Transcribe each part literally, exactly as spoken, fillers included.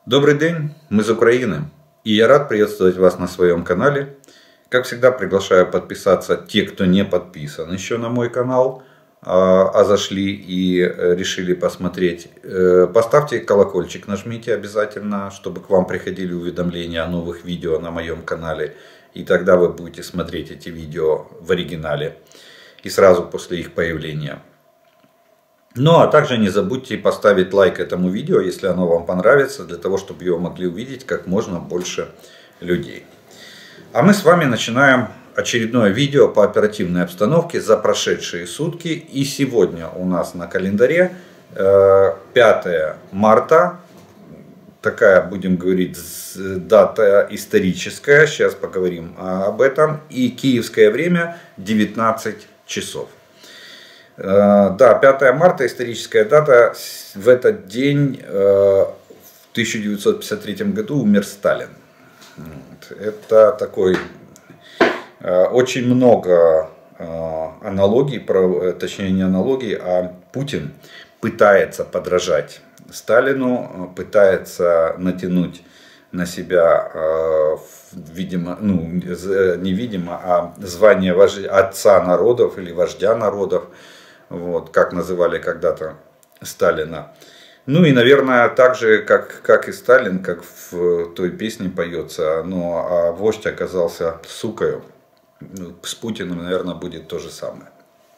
Добрый день, мы из Украины, и я рад приветствовать вас на своем канале. Как всегда, приглашаю подписаться те, кто не подписан еще на мой канал, а зашли и решили посмотреть. Поставьте колокольчик, нажмите обязательно, чтобы к вам приходили уведомления о новых видео на моем канале. И тогда вы будете смотреть эти видео в оригинале и сразу после их появления. Ну а также не забудьте поставить лайк этому видео, если оно вам понравится, для того, чтобы его могли увидеть как можно больше людей. А мы с вами начинаем очередное видео по оперативной обстановке за прошедшие сутки. И сегодня у нас на календаре пятое марта. Такая, будем говорить, дата историческая. Сейчас поговорим об этом. И киевское время девятнадцать часов. Да, пятое марта, историческая дата. В этот день, в тысяча девятьсот пятьдесят третьем году, умер Сталин. Это такой, очень много аналогий, точнее не аналогий, а Путин пытается подражать Сталину, пытается натянуть на себя, видимо, ну, не видимо, а звание отца народов или вождя народов. Вот, как называли когда-то Сталина. Ну и, наверное, так же, как, как и Сталин, как в той песне поется, но а вождь оказался сукою. С Путиным, наверное, будет то же самое.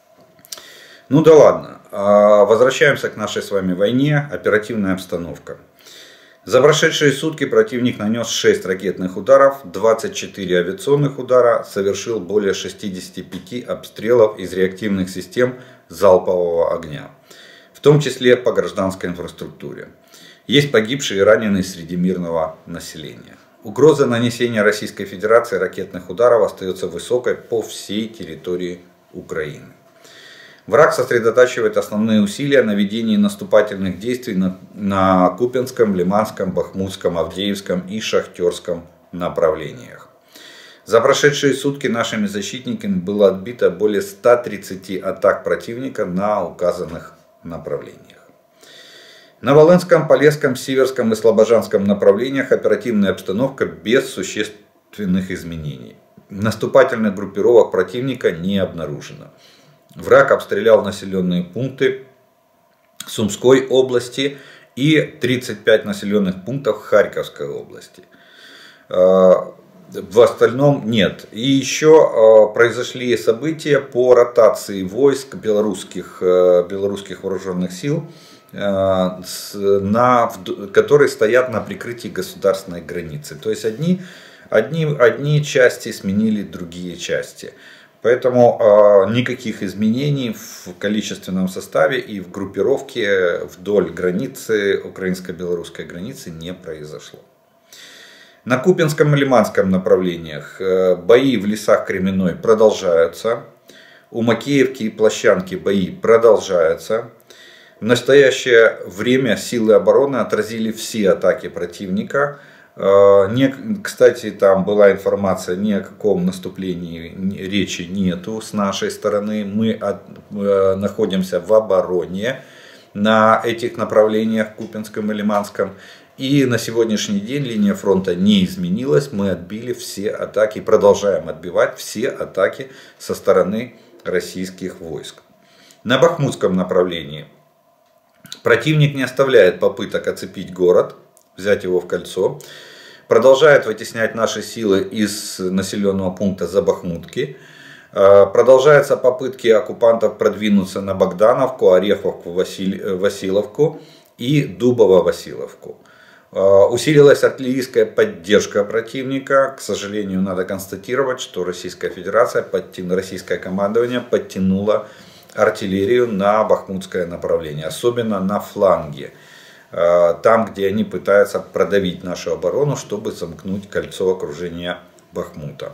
Ну да ладно. Возвращаемся к нашей с вами войне. Оперативная обстановка. За прошедшие сутки противник нанес шесть ракетных ударов, двадцать четыре авиационных удара, совершил более шестидесяти пяти обстрелов из реактивных систем залпового огня, в том числе по гражданской инфраструктуре. Есть погибшие и раненые среди мирного населения. Угроза нанесения Российской Федерации ракетных ударов остается высокой по всей территории Украины. Враг сосредотачивает основные усилия на ведении наступательных действий на, на Купянском, Лиманском, Бахмутском, Авдеевском и Шахтерском направлениях. За прошедшие сутки нашими защитниками было отбито более ста тридцати атак противника на указанных направлениях. На Волынском, Полесском, Сиверском и Слобожанском направлениях оперативная обстановка без существенных изменений. Наступательных группировок противника не обнаружено. Враг обстрелял населенные пункты Сумской области и тридцать пять населенных пунктов Харьковской области. В остальном нет. И еще произошли события по ротации войск белорусских, белорусских вооруженных сил, на, которые стоят на прикрытии государственной границы. То есть одни, одни, одни части сменили другие части. Поэтому э, никаких изменений в количественном составе и в группировке вдоль границы, украинско-белорусской границы, не произошло. На Купянском и Лиманском направлениях э, бои в лесах Кременной продолжаются. У Макеевки и Площанки бои продолжаются. В настоящее время силы обороны отразили все атаки противника. Не, кстати, там была информация, ни о каком наступлении речи нету с нашей стороны. Мы от, э, находимся в обороне на этих направлениях, Купянском и Лиманском. И на сегодняшний день линия фронта не изменилась. Мы отбили все атаки, продолжаем отбивать все атаки со стороны российских войск. На Бахмутском направлении противник не оставляет попыток оцепить город, взять его в кольцо. Продолжает вытеснять наши силы из населенного пункта Забахмутки. Продолжаются попытки оккупантов продвинуться на Богдановку, Ореховку, Василовку и Дубово-Василовку. Усилилась артиллерийская поддержка противника. К сожалению, надо констатировать, что Российская Федерация, российское командование подтянуло артиллерию на бахмутское направление, особенно на фланге. Там, где они пытаются продавить нашу оборону, чтобы замкнуть кольцо окружения Бахмута.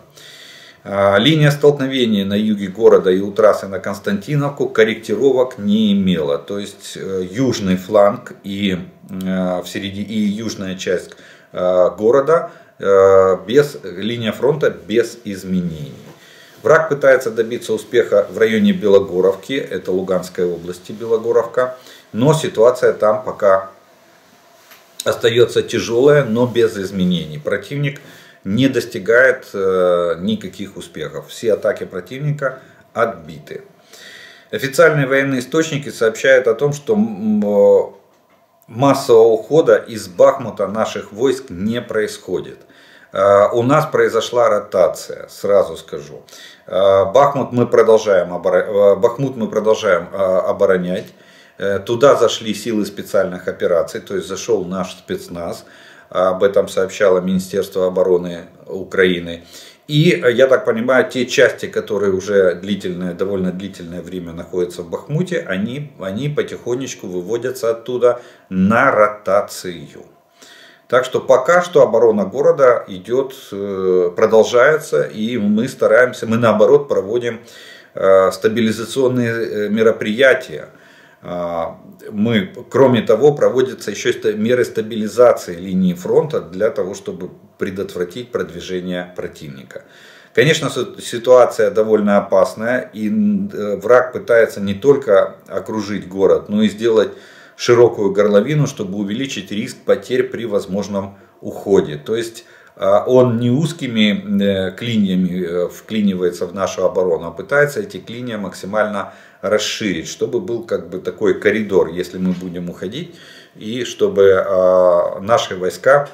Линия столкновения на юге города и у трассы на Константиновку корректировок не имела. То есть южный фланг и, в середине, и южная часть города, без, линия фронта без изменений. Враг пытается добиться успеха в районе Белогоровки, это Луганской области Белогоровка, но ситуация там пока остается тяжелая, но без изменений. Противник не достигает э, никаких успехов. Все атаки противника отбиты. Официальные военные источники сообщают о том, что массового ухода из Бахмута наших войск не происходит. У нас произошла ротация, сразу скажу. Бахмут мы продолжаем, Бахмут мы продолжаем оборонять. Туда зашли силы специальных операций, то есть зашел наш спецназ. Об этом сообщало Министерство обороны Украины. И, я так понимаю, те части, которые уже длительное, довольно длительное время находятся в Бахмуте, они, они потихонечку выводятся оттуда на ротацию. Так что пока что оборона города идет, продолжается, и мы стараемся, мы наоборот проводим стабилизационные мероприятия. Мы, кроме того, проводятся еще меры стабилизации линии фронта для того, чтобы предотвратить продвижение противника. Конечно, ситуация довольно опасная, и враг пытается не только окружить город, но и сделать широкую горловину, чтобы увеличить риск потерь при возможном уходе. То есть он не узкими клиньями вклинивается в нашу оборону, а пытается эти клинья максимально расширить, чтобы был как бы такой коридор, если мы будем уходить, и чтобы наши войска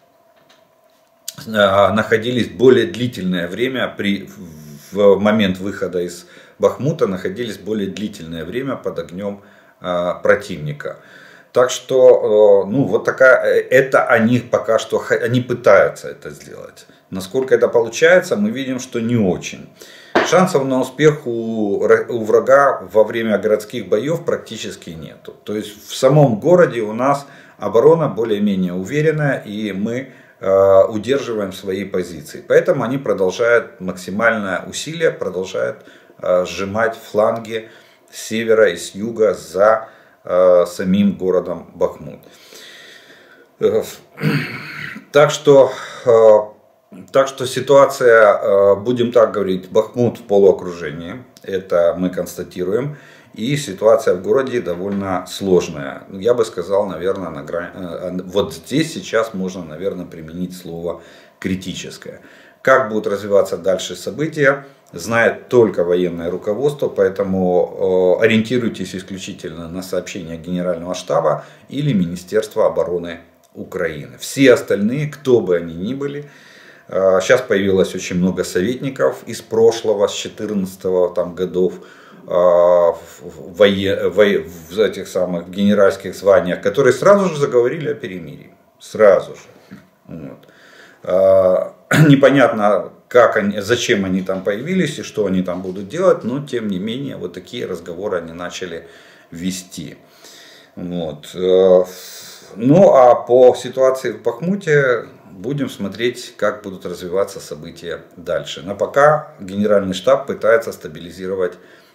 находились более длительное время, при, в момент выхода из Бахмута находились более длительное время под огнем противника. Так что, ну, вот такая, это они пока что, они пытаются это сделать. Насколько это получается, мы видим, что не очень. Шансов на успех у, у врага во время городских боев практически нету. То есть в самом городе у нас оборона более-менее уверенная, и мы э, удерживаем свои позиции. Поэтому они продолжают максимальное усилие, продолжают э, сжимать фланги с севера и с юга за э, самим городом Бахмут. Э, так что... Э, Так что ситуация, будем так говорить, Бахмут в полуокружении, это мы констатируем. И ситуация в городе довольно сложная. Я бы сказал, наверное, на грани... вот здесь сейчас можно, наверное, применить слово критическое. Как будут развиваться дальше события, знает только военное руководство, поэтому ориентируйтесь исключительно на сообщения Генерального штаба или Министерства обороны Украины. Все остальные, кто бы они ни были, сейчас появилось очень много советников из прошлого, с четырнадцатого там, годов, в, в этих самых генеральских званиях, которые сразу же заговорили о перемирии. Сразу же. Вот. Непонятно, как они, зачем они там появились и что они там будут делать, но тем не менее вот такие разговоры они начали вести. Вот. Ну а по ситуации в Бахмуте будем смотреть, как будут развиваться события дальше. Но пока Генеральный штаб пытается стабилизировать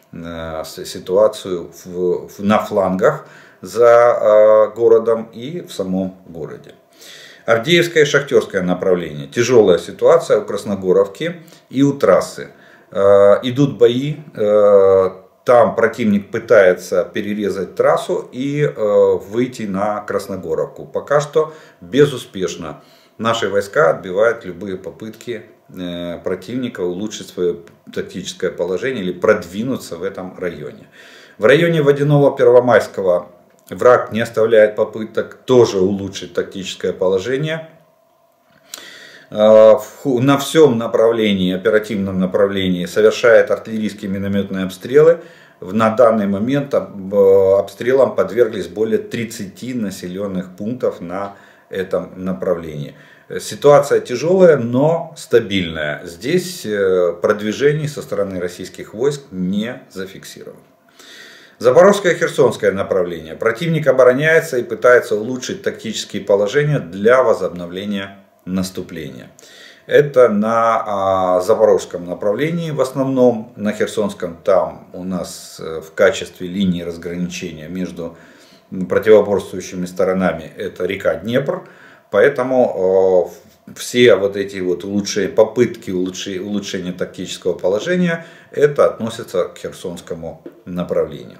ситуацию в, в, на флангах за э, городом и в самом городе. Авдеевское и Шахтерское направление. Тяжелая ситуация у Красногоровки и у трассы. Э, идут бои. Э, там противник пытается перерезать трассу и э, выйти на Красногоровку. Пока что безуспешно. Наши войска отбивают любые попытки противника улучшить свое тактическое положение или продвинуться в этом районе. В районе Водяного Первомайского враг не оставляет попыток тоже улучшить тактическое положение. На всем направлении, оперативном направлении совершает артиллерийские минометные обстрелы. На данный момент обстрелам подверглись более тридцати населенных пунктов на этом направлении. Ситуация тяжелая, но стабильная. Здесь продвижений со стороны российских войск не зафиксировано. Запорожское и Херсонское направление. Противник обороняется и пытается улучшить тактические положения для возобновления наступления. Это на запорожском направлении в основном. На Херсонском там у нас в качестве линии разграничения между противоборствующими сторонами это река Днепр. Поэтому э, все вот эти вот улучшения, попытки улучшения, улучшения тактического положения, это относится к Херсонскому направлению.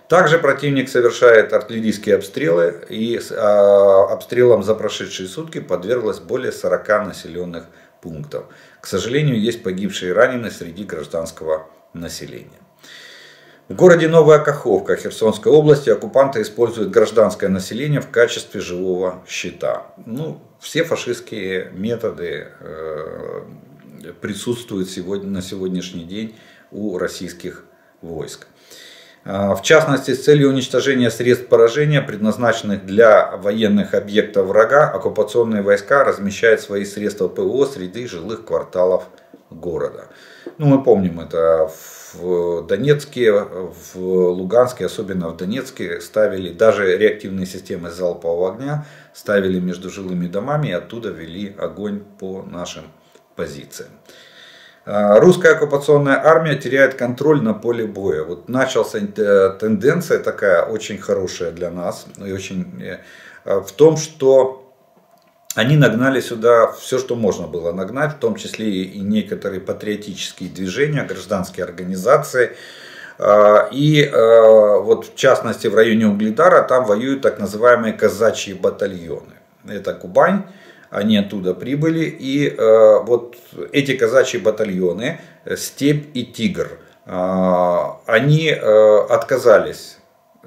Также противник совершает артиллерийские обстрелы, и обстрелам за прошедшие сутки подверглось более сорока населенных пунктов. К сожалению, есть погибшие и раненые среди гражданского населения. В городе Новая Каховка Херсонской области оккупанты используют гражданское население в качестве живого щита. Ну, все фашистские методы э, присутствуют сегодня, на сегодняшний день у российских войск. В частности, с целью уничтожения средств поражения, предназначенных для военных объектов врага, оккупационные войска размещают свои средства ПВО среди жилых кварталов города. Ну, мы помним это в Донецке, в Луганске, особенно в Донецке, ставили даже реактивные системы залпового огня, ставили между жилыми домами и оттуда вели огонь по нашим позициям. Русская оккупационная армия теряет контроль на поле боя. Вот началась тенденция такая очень хорошая для нас, и очень, в том, что они нагнали сюда все, что можно было нагнать, в том числе и некоторые патриотические движения, гражданские организации. И вот в частности в районе Угледара там воюют так называемые казачьи батальоны. Это Кубань. Они оттуда прибыли, и э, вот эти казачьи батальоны, Степь и Тигр, э, они э, отказались, э,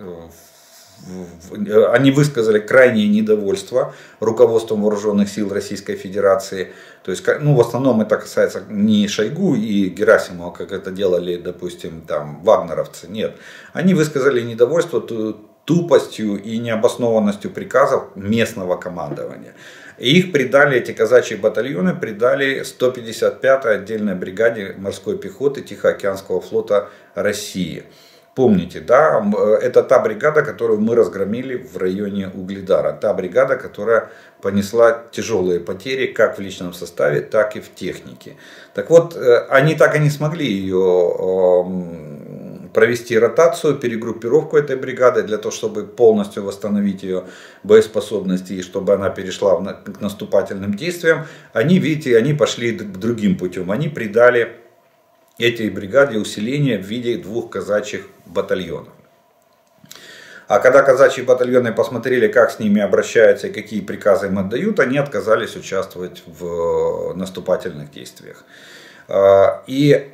в, они высказали крайнее недовольство руководством вооруженных сил Российской Федерации. То есть, ну, в основном это касается не Шойгу и Герасимова, как это делали, допустим, там, вагнеровцы, нет. Они высказали недовольство тупостью и необоснованностью приказов местного командования. И их предали, эти казачьи батальоны, предали сто пятьдесят пятой отдельной бригаде морской пехоты Тихоокеанского флота России. Помните, да, это та бригада, которую мы разгромили в районе Угледара. Та бригада, которая понесла тяжелые потери как в личном составе, так и в технике. Так вот, они так и не смогли ее провести ротацию, перегруппировку этой бригады для того, чтобы полностью восстановить ее боеспособности и чтобы она перешла к наступательным действиям. Они, видите, они пошли другим путем. Они придали этой бригаде усиление в виде двух казачьих батальонов. А когда казачьи батальоны посмотрели, как с ними обращаются и какие приказы им отдают, они отказались участвовать в наступательных действиях. И...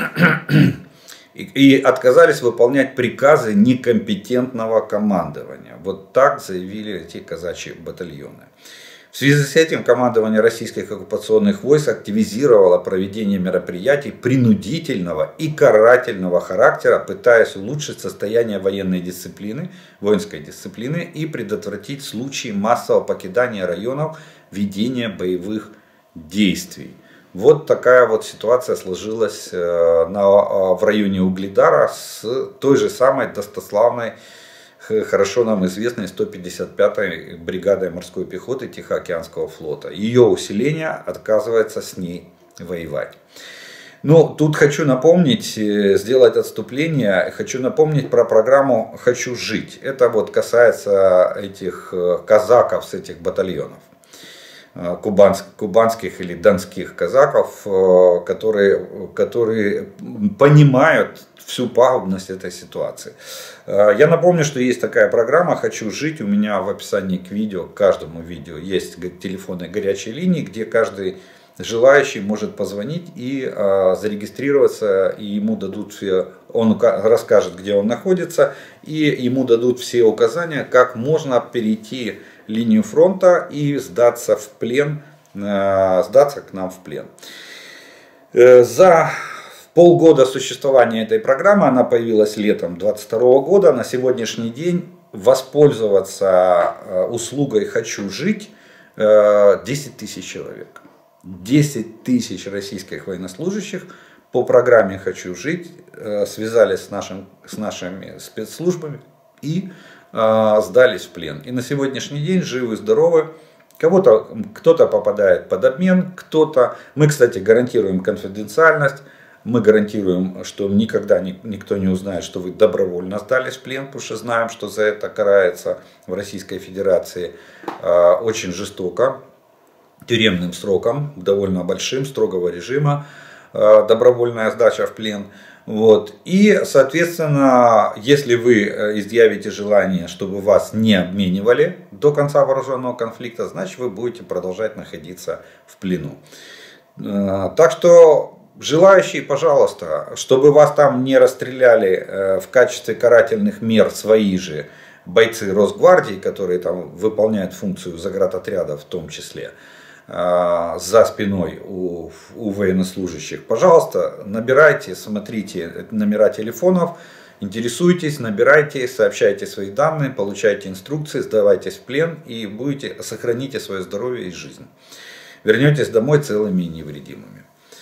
И отказались выполнять приказы некомпетентного командования. Вот так заявили эти казачьи батальоны. В связи с этим командование российских оккупационных войск активизировало проведение мероприятий принудительного и карательного характера, пытаясь улучшить состояние военной дисциплины, воинской дисциплины и предотвратить случаи массового покидания районов ведения боевых действий. Вот такая вот ситуация сложилась на, в районе Угледара с той же самой достославной, хорошо нам известной сто пятьдесят пятой бригадой морской пехоты Тихоокеанского флота. Ее усиление отказывается с ней воевать. Но тут хочу напомнить, сделать отступление, хочу напомнить про программу «Хочу жить». Это вот касается этих казаков с этих батальонов. Кубанских или донских казаков, которые, которые понимают всю пагубность этой ситуации. Я напомню, что есть такая программа «Хочу жить». У меня в описании к видео, к каждому видео есть телефонные горячие линии, где каждый желающий может позвонить и зарегистрироваться, и ему дадут все, он расскажет, где он находится, и ему дадут все указания, как можно перейти линию фронта и сдаться в плен, сдаться к нам в плен. За полгода существования этой программы, она появилась летом две тысячи двадцать второго года, на сегодняшний день воспользоваться услугой «Хочу жить» десять тысяч человек. десять тысяч российских военнослужащих по программе «Хочу жить» связались с, нашим, с нашими спецслужбами и сдались в плен. И на сегодняшний день живы, здоровы. Кого-то, кто-то попадает под обмен, кто-то... Мы, кстати, гарантируем конфиденциальность. Мы гарантируем, что никогда никто не узнает, что вы добровольно сдались в плен, потому что знаем, что за это карается в Российской Федерации очень жестоко, тюремным сроком, довольно большим, строгого режима, добровольная сдача в плен. Вот. И, соответственно, если вы изъявите желание, чтобы вас не обменивали до конца вооруженного конфликта, значит вы будете продолжать находиться в плену. Так что желающие, пожалуйста, чтобы вас там не расстреляли в качестве карательных мер свои же бойцы Росгвардии, которые там выполняют функцию заградотряда в том числе, за спиной у, у военнослужащих, пожалуйста, набирайте, смотрите номера телефонов, интересуйтесь, набирайте, сообщайте свои данные, получайте инструкции, сдавайтесь в плен и будете, сохраните свое здоровье и жизнь. Вернетесь домой целыми и невредимыми.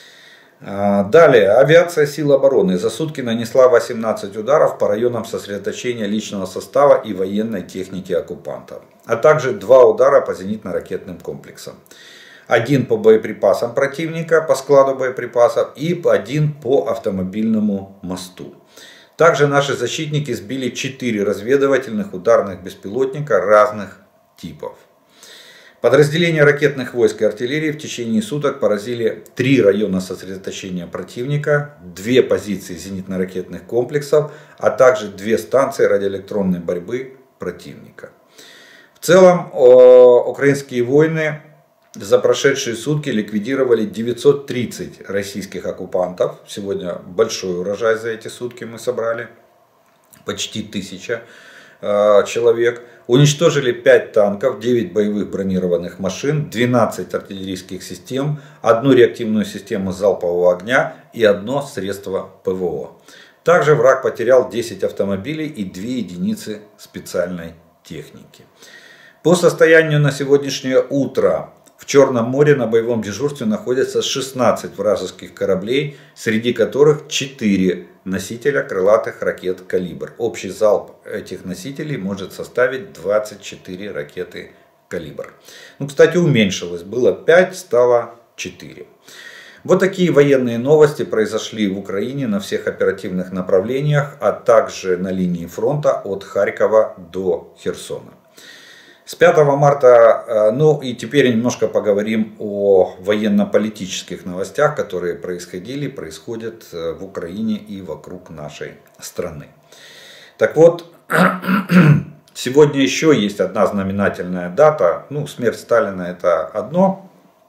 Далее, авиация сил обороны за сутки нанесла восемнадцать ударов по районам сосредоточения личного состава и военной техники оккупантов, а также два удара по зенитно-ракетным комплексам. Один по боеприпасам противника, по складу боеприпасов, и один по автомобильному мосту. Также наши защитники сбили четыре разведывательных ударных беспилотника разных типов. Подразделения ракетных войск и артиллерии в течение суток поразили три района сосредоточения противника, две позиции зенитно-ракетных комплексов, а также две станции радиоэлектронной борьбы противника. В целом, украинские воины за прошедшие сутки ликвидировали девятьсот тридцать российских оккупантов. Сегодня большой урожай за эти сутки мы собрали, почти тысяча человек. Уничтожили пять танков, девять боевых бронированных машин, двенадцать артиллерийских систем, одну реактивную систему залпового огня и одно средство ПВО. Также враг потерял десять автомобилей и две единицы специальной техники. По состоянию на сегодняшнее утро в Черном море на боевом дежурстве находятся шестнадцать вражеских кораблей, среди которых четыре носителя крылатых ракет «Калибр». Общий залп этих носителей может составить двадцать четыре ракеты «Калибр». Ну, кстати, уменьшилось. Было пять, стало четыре. Вот такие военные новости произошли в Украине на всех оперативных направлениях, а также на линии фронта от Харькова до Херсона. С пятого марта, ну и теперь немножко поговорим о военно-политических новостях, которые происходили, происходят в Украине и вокруг нашей страны. Так вот, сегодня еще есть одна знаменательная дата. Ну, смерть Сталина это одно.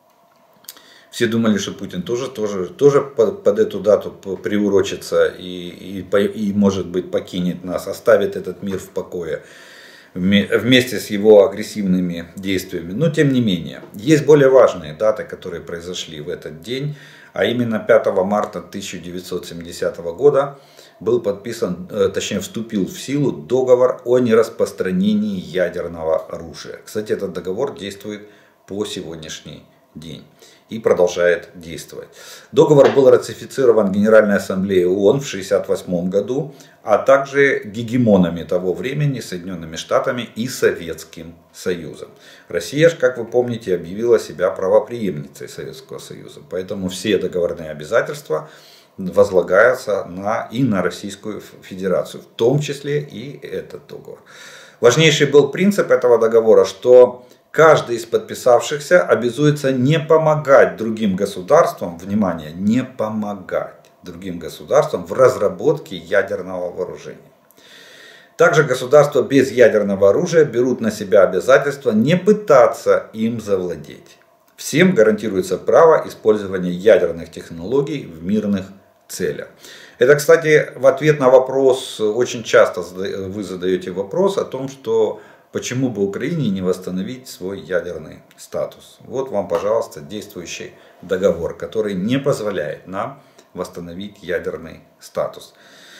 Все думали, что Путин тоже, тоже, тоже под, под эту дату приурочится и, и, и, может быть, покинет нас, оставит этот мир в покое вместе с его агрессивными действиями. Но тем не менее, есть более важные даты, которые произошли в этот день. А именно пятого марта тысяча девятьсот семидесятого года был подписан, точнее вступил в силу договор о нераспространении ядерного оружия. Кстати, этот договор действует по сегодняшний день и продолжает действовать. Договор был ратифицирован Генеральной Ассамблеей ООН в шестьдесят восьмом году, а также гегемонами того времени, Соединенными Штатами и Советским Союзом. Россия, как вы помните, объявила себя правопреемницей Советского Союза, поэтому все договорные обязательства возлагаются на, и на Российскую Федерацию, в том числе и этот договор. Важнейший был принцип этого договора, что каждый из подписавшихся обязуется не помогать другим государствам, внимание, не помогать другим государствам в разработке ядерного вооружения. Также государства без ядерного оружия берут на себя обязательство не пытаться им завладеть. Всем гарантируется право использования ядерных технологий в мирных целях. Это, кстати, в ответ на вопрос, очень часто вы задаете вопрос о том, что почему бы Украине не восстановить свой ядерный статус. Вот вам, пожалуйста, действующий договор, который не позволяет нам восстановить ядерный статус.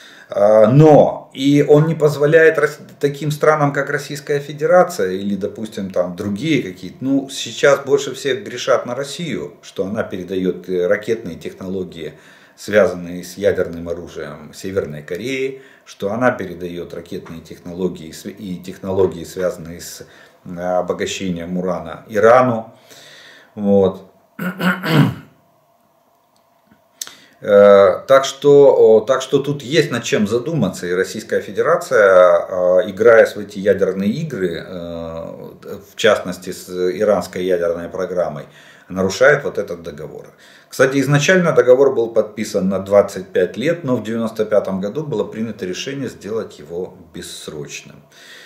Но и он не позволяет таким странам, как Российская Федерация или, допустим, там другие какие-то. Ну, сейчас больше всех грешат на Россию, что она передает ракетные технологии, связанные с ядерным оружием Северной Кореи, что она передает ракетные технологии и технологии, связанные с обогащением урана, Ирану. Вот. Так что, так что тут есть над чем задуматься. И Российская Федерация, играя в эти ядерные игры, в частности с иранской ядерной программой, нарушает вот этот договор. Кстати, изначально договор был подписан на двадцать пять лет, но в девяносто пятом году было принято решение сделать его бессрочным.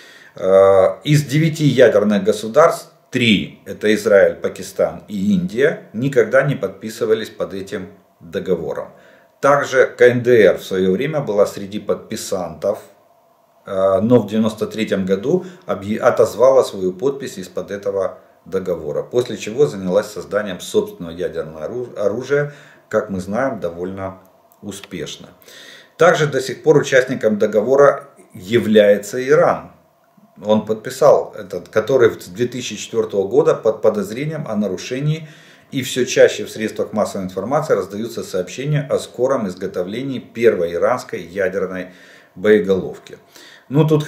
Из девяти ядерных государств три, это Израиль, Пакистан и Индия, никогда не подписывались под этим договором. Также КНДР в свое время была среди подписантов, но в девяносто третьем году отозвала свою подпись из-под этого договора, после чего занялась созданием собственного ядерного оружия, как мы знаем, довольно успешно. Также до сих пор участником договора является Иран. Он подписал этот, который с две тысячи четвёртого года под подозрением о нарушении, и все чаще в средствах массовой информации раздаются сообщения о скором изготовлении первой иранской ядерной боеголовки. Ну, тут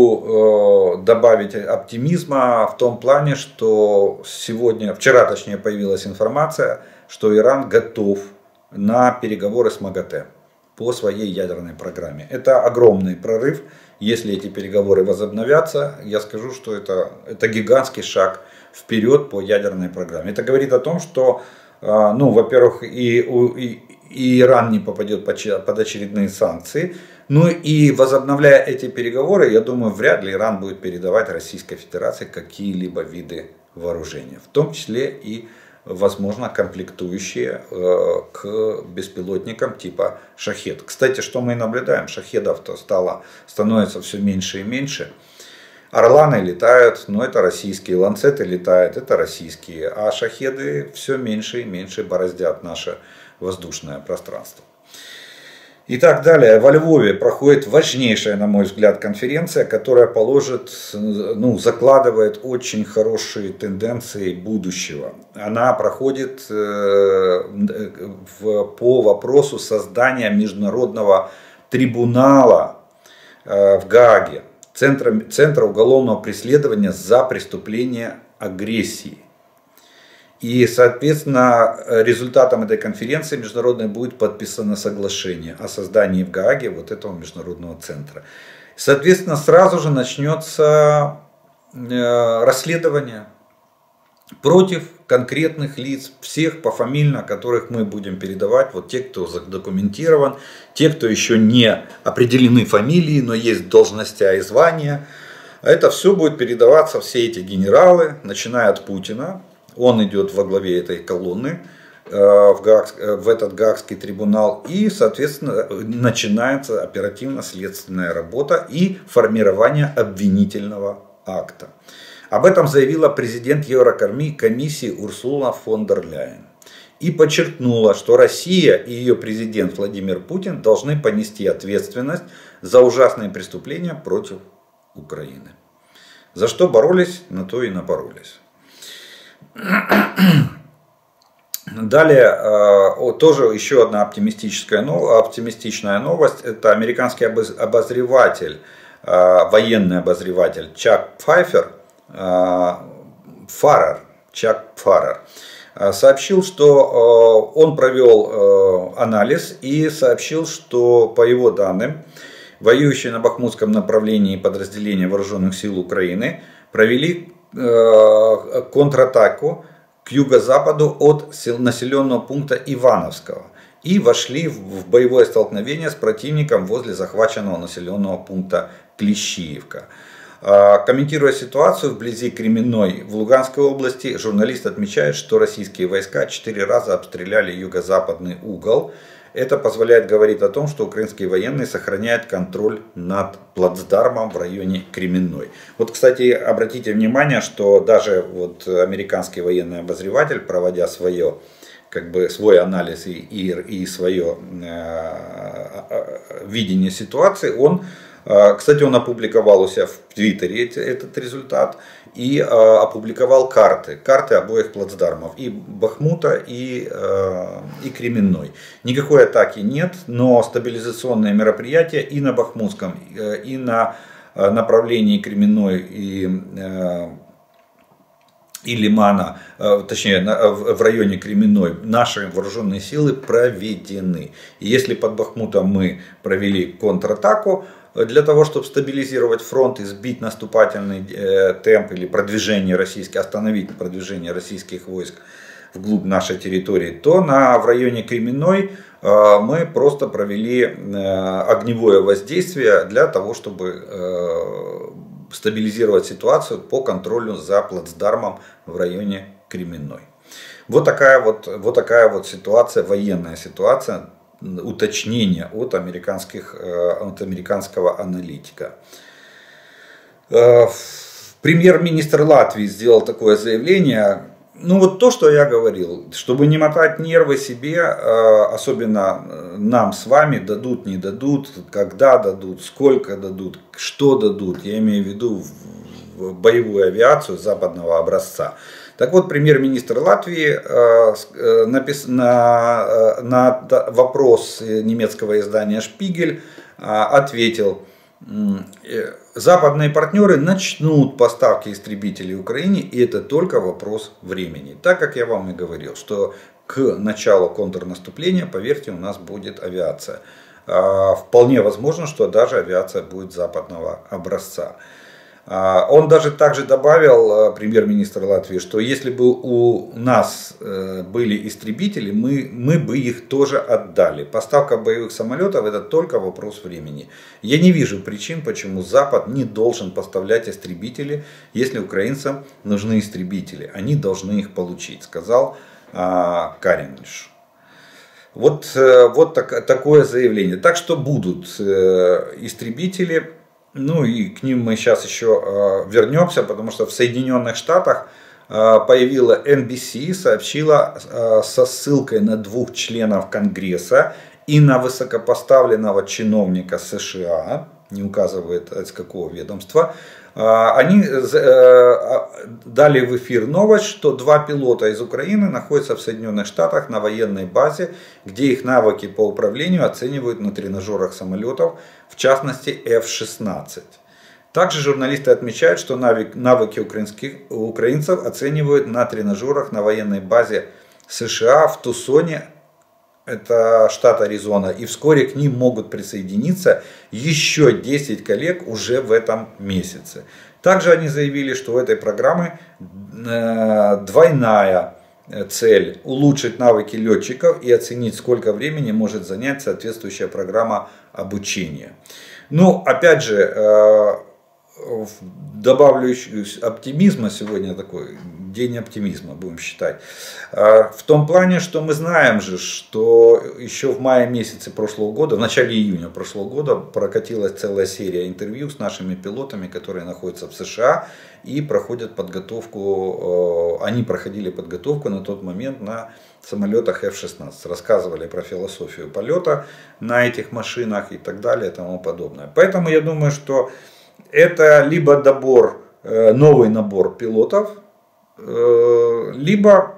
хочу э, добавить оптимизма в том плане, что сегодня, вчера точнее, появилась информация, что Иран готов на переговоры с МАГАТЭ по своей ядерной программе. Это огромный прорыв. Если эти переговоры возобновятся, я скажу, что это, это гигантский шаг вперед по ядерной программе. Это говорит о том, что, э, ну, во-первых, и, и, и Иран не попадет под очередные санкции. Ну и возобновляя эти переговоры, я думаю, вряд ли Иран будет передавать Российской Федерации какие-либо виды вооружения. В том числе и, возможно, комплектующие к беспилотникам типа «Шахед». Кстати, что мы наблюдаем? «Шахедов»-то стало, становится все меньше и меньше. «Орланы» летают, но это российские. «Ланцеты» летают, это российские. А «Шахеды» все меньше и меньше бороздят наше воздушное пространство. Итак, далее, во Львове проходит важнейшая, на мой взгляд, конференция, которая положит, ну, закладывает очень хорошие тенденции будущего. Она проходит э, в, по вопросу создания международного трибунала э, в Гааге, центра, центра уголовного преследования за преступление агрессии. И, соответственно, результатом этой конференции международной будет подписано соглашение о создании в Гааге вот этого международного центра. Соответственно, сразу же начнется расследование против конкретных лиц, всех пофамильно, которых мы будем передавать. Вот те, кто задокументирован, те, кто еще не определены фамилии, но есть должности и звания. Это все будет передаваться, все эти генералы, начиная от Путина. Он идет во главе этой колонны в, Гаагск, в этот Гаагский трибунал. И, соответственно, начинается оперативно-следственная работа и формирование обвинительного акта. Об этом заявила президент Еврокомиссии Урсула фон дер Ляйен. И подчеркнула, что Россия и ее президент Владимир Путин должны понести ответственность за ужасные преступления против Украины. За что боролись, на то и напоролись. Далее, тоже еще одна оптимистическая, оптимистичная новость. Это американский обозреватель, военный обозреватель Чак Пфайфер, Фаррер, Чак Фаррер, сообщил, что он провел анализ и сообщил, что по его данным, воюющие на Бахмутском направлении подразделения вооруженных сил Украины провели контратаку к юго-западу от населенного пункта Ивановского и вошли в боевое столкновение с противником возле захваченного населенного пункта Клещиевка. Комментируя ситуацию вблизи Кременной в Луганской области, журналист отмечает, что российские войска четыре раза обстреляли юго-западный угол. Это позволяет говорить о том, что украинские военные сохраняют контроль над плацдармом в районе Кременной. Вот, кстати, обратите внимание, что даже вот американский военный обозреватель, проводя свое, как бы свой анализ и, и, и свое э, видение ситуации, он, э, кстати, он опубликовал у себя в Твиттере этот результат и э, опубликовал карты, карты обоих плацдармов, и Бахмута, и, э, и Кременной. Никакой атаки нет, но стабилизационные мероприятия и на Бахмутском, э, и на направлении Кременной и, э, и Лимана, точнее в районе Кременной, наши вооруженные силы проведены. И если под Бахмутом мы провели контратаку для того, чтобы стабилизировать фронт и сбить наступательный темп или продвижение российских, остановить продвижение российских войск вглубь нашей территории, то на, в районе Кременной мы просто провели огневое воздействие для того, чтобы стабилизировать ситуацию по контролю за плацдармом в районе Кременной. Вот такая вот, вот такая вот ситуация, военная ситуация, уточнение от, американских, от американского аналитика. Премьер-министр Латвии сделал такое заявление. Ну вот то, что я говорил, чтобы не мотать нервы себе, особенно нам с вами, дадут, не дадут, когда дадут, сколько дадут, что дадут, я имею в виду боевую авиацию западного образца. Так вот, премьер-министр Латвии напис... на... на вопрос немецкого издания «Шпигель» ответил: западные партнеры начнут поставки истребителей Украине, и это только вопрос времени. Так как я вам и говорил, что к началу контрнаступления, поверьте, у нас будет авиация. Вполне возможно, что даже авиация будет западного образца. Он даже также добавил, премьер-министр Латвии, что если бы у нас были истребители, мы, мы бы их тоже отдали. Поставка боевых самолетов — это только вопрос времени. Я не вижу причин, почему Запад не должен поставлять истребители, если украинцам нужны истребители. Они должны их получить, сказал Кариниш. Вот, вот так, такое заявление. Так что будут истребители. Ну и к ним мы сейчас еще вернемся, потому что в Соединенных Штатах появила эн би си, сообщила со ссылкой на двух членов Конгресса и на высокопоставленного чиновника США, не указывает из какого ведомства. Они дали в эфир новость, что два пилота из Украины находятся в Соединенных Штатах на военной базе, где их навыки по управлению оценивают на тренажерах самолетов, в частности эф шестнадцать. Также журналисты отмечают, что навыки украинских, украинцев оценивают на тренажерах на военной базе США в Тусоне, это штат Аризона, и вскоре к ним могут присоединиться еще десять коллег уже в этом месяце. Также они заявили, что у этой программы двойная цель — улучшить навыки летчиков и оценить, сколько времени может занять соответствующая программа обучения. Ну, опять же, добавлю оптимизма, сегодня такой день оптимизма, будем считать. В том плане, что мы знаем же, что еще в мае месяце прошлого года, в начале июня прошлого года прокатилась целая серия интервью с нашими пилотами, которые находятся в США и проходят подготовку, они проходили подготовку на тот момент на самолетах эф шестнадцать, рассказывали про философию полета на этих машинах и так далее и тому подобное. Поэтому я думаю, что это либо добор, новый набор пилотов, либо,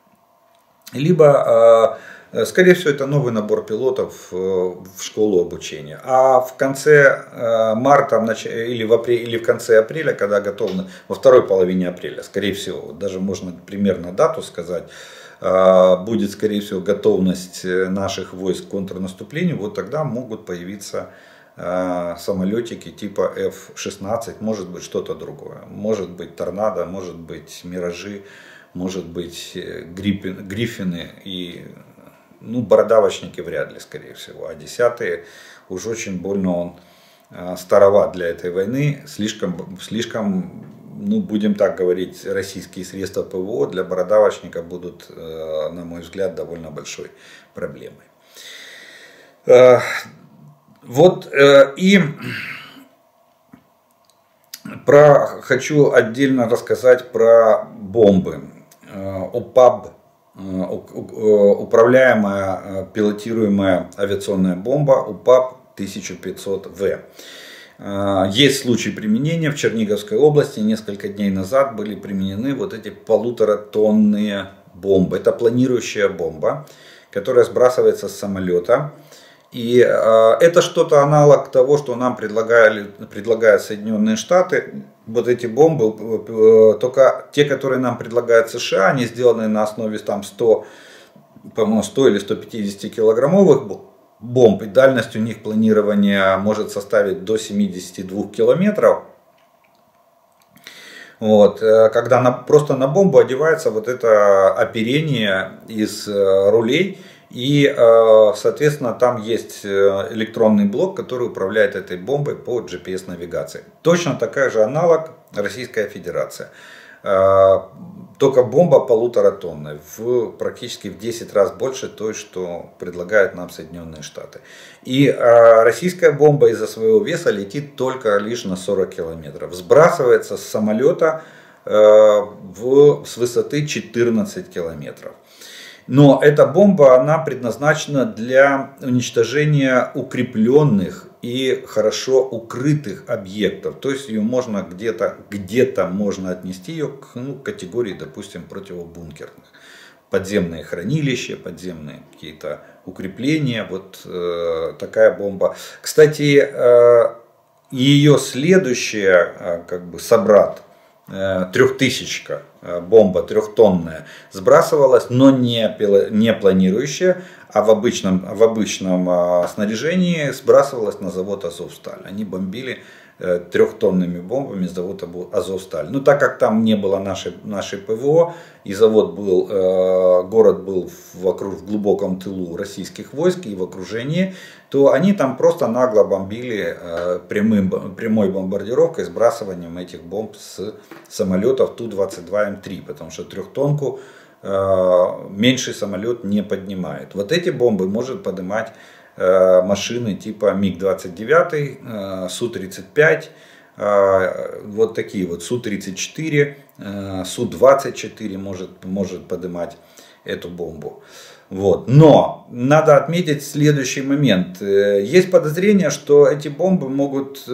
либо, скорее всего, это новый набор пилотов в школу обучения. А в конце марта или в, апреле, или в конце апреля, когда готовы, во второй половине апреля, скорее всего, даже можно примерно дату сказать, будет, скорее всего, готовность наших войск к контрнаступлению, вот тогда могут появиться самолетики типа эф шестнадцать, может быть что-то другое, может быть торнадо, может быть миражи, может быть гриффины, гриффины и ну, бородавочники вряд ли, скорее всего, а десятые уж очень больно он староват для этой войны, слишком, слишком, ну будем так говорить, российские средства ПВО для бородавочника будут, на мой взгляд, довольно большой проблемой. Вот э, и про, хочу отдельно рассказать про бомбы. ОПАБ, управляемая пилотируемая авиационная бомба УПАБ тысяча пятьсот вэ. Есть случай применения в Черниговской области. Несколько дней назад были применены вот эти полуторатонные бомбы. Это планирующая бомба, которая сбрасывается с самолета. И э, это что-то аналог того, что нам предлагали, предлагают Соединенные Штаты. Вот эти бомбы, э, только те, которые нам предлагают США, они сделаны на основе там сто, по-моему, сто или сто пятьдесят килограммовых бомб. И дальность у них планирования может составить до семидесяти двух километров. Вот, когда на, просто на бомбу одевается вот это оперение из э, рулей. И, соответственно, там есть электронный блок, который управляет этой бомбой по джи пи эс навигации. Точно такой же аналог Российская Федерация. Только бомба полуторатонная, в, практически в десять раз больше той, что предлагают нам Соединенные Штаты. И российская бомба из-за своего веса летит только лишь на сорок километров. Сбрасывается с самолета в, с высоты четырнадцать километров. Но эта бомба, она предназначена для уничтожения укрепленных и хорошо укрытых объектов. То есть ее можно где-то, где-то можно отнести ее к ну, категории, допустим, противобункерных. Подземные хранилища, подземные какие-то укрепления. Вот э, такая бомба. Кстати, э, ее следующая, э, как бы, собрат, трехтысячка, бомба трехтонная, сбрасывалась, но не, не планирующая, а в обычном, в обычном снаряжении сбрасывалась на завод Азовсталь. Они бомбили трехтонными бомбами завод Азовсталь. Но так как там не было нашей, нашей ПВО, и завод был, город был вокруг, в глубоком тылу российских войск и в окружении, то они там просто нагло бомбили прямым, прямой бомбардировкой, сбрасыванием этих бомб с самолетов Ту двадцать два М три, потому что трехтонку меньший самолет не поднимает. Вот эти бомбы может поднимать машины типа Миг двадцать девять, Су тридцать пять, вот такие вот Су тридцать четыре, Су двадцать четыре может, может поднимать эту бомбу. Вот. Но надо отметить следующий момент. Есть подозрение, что эти бомбы могут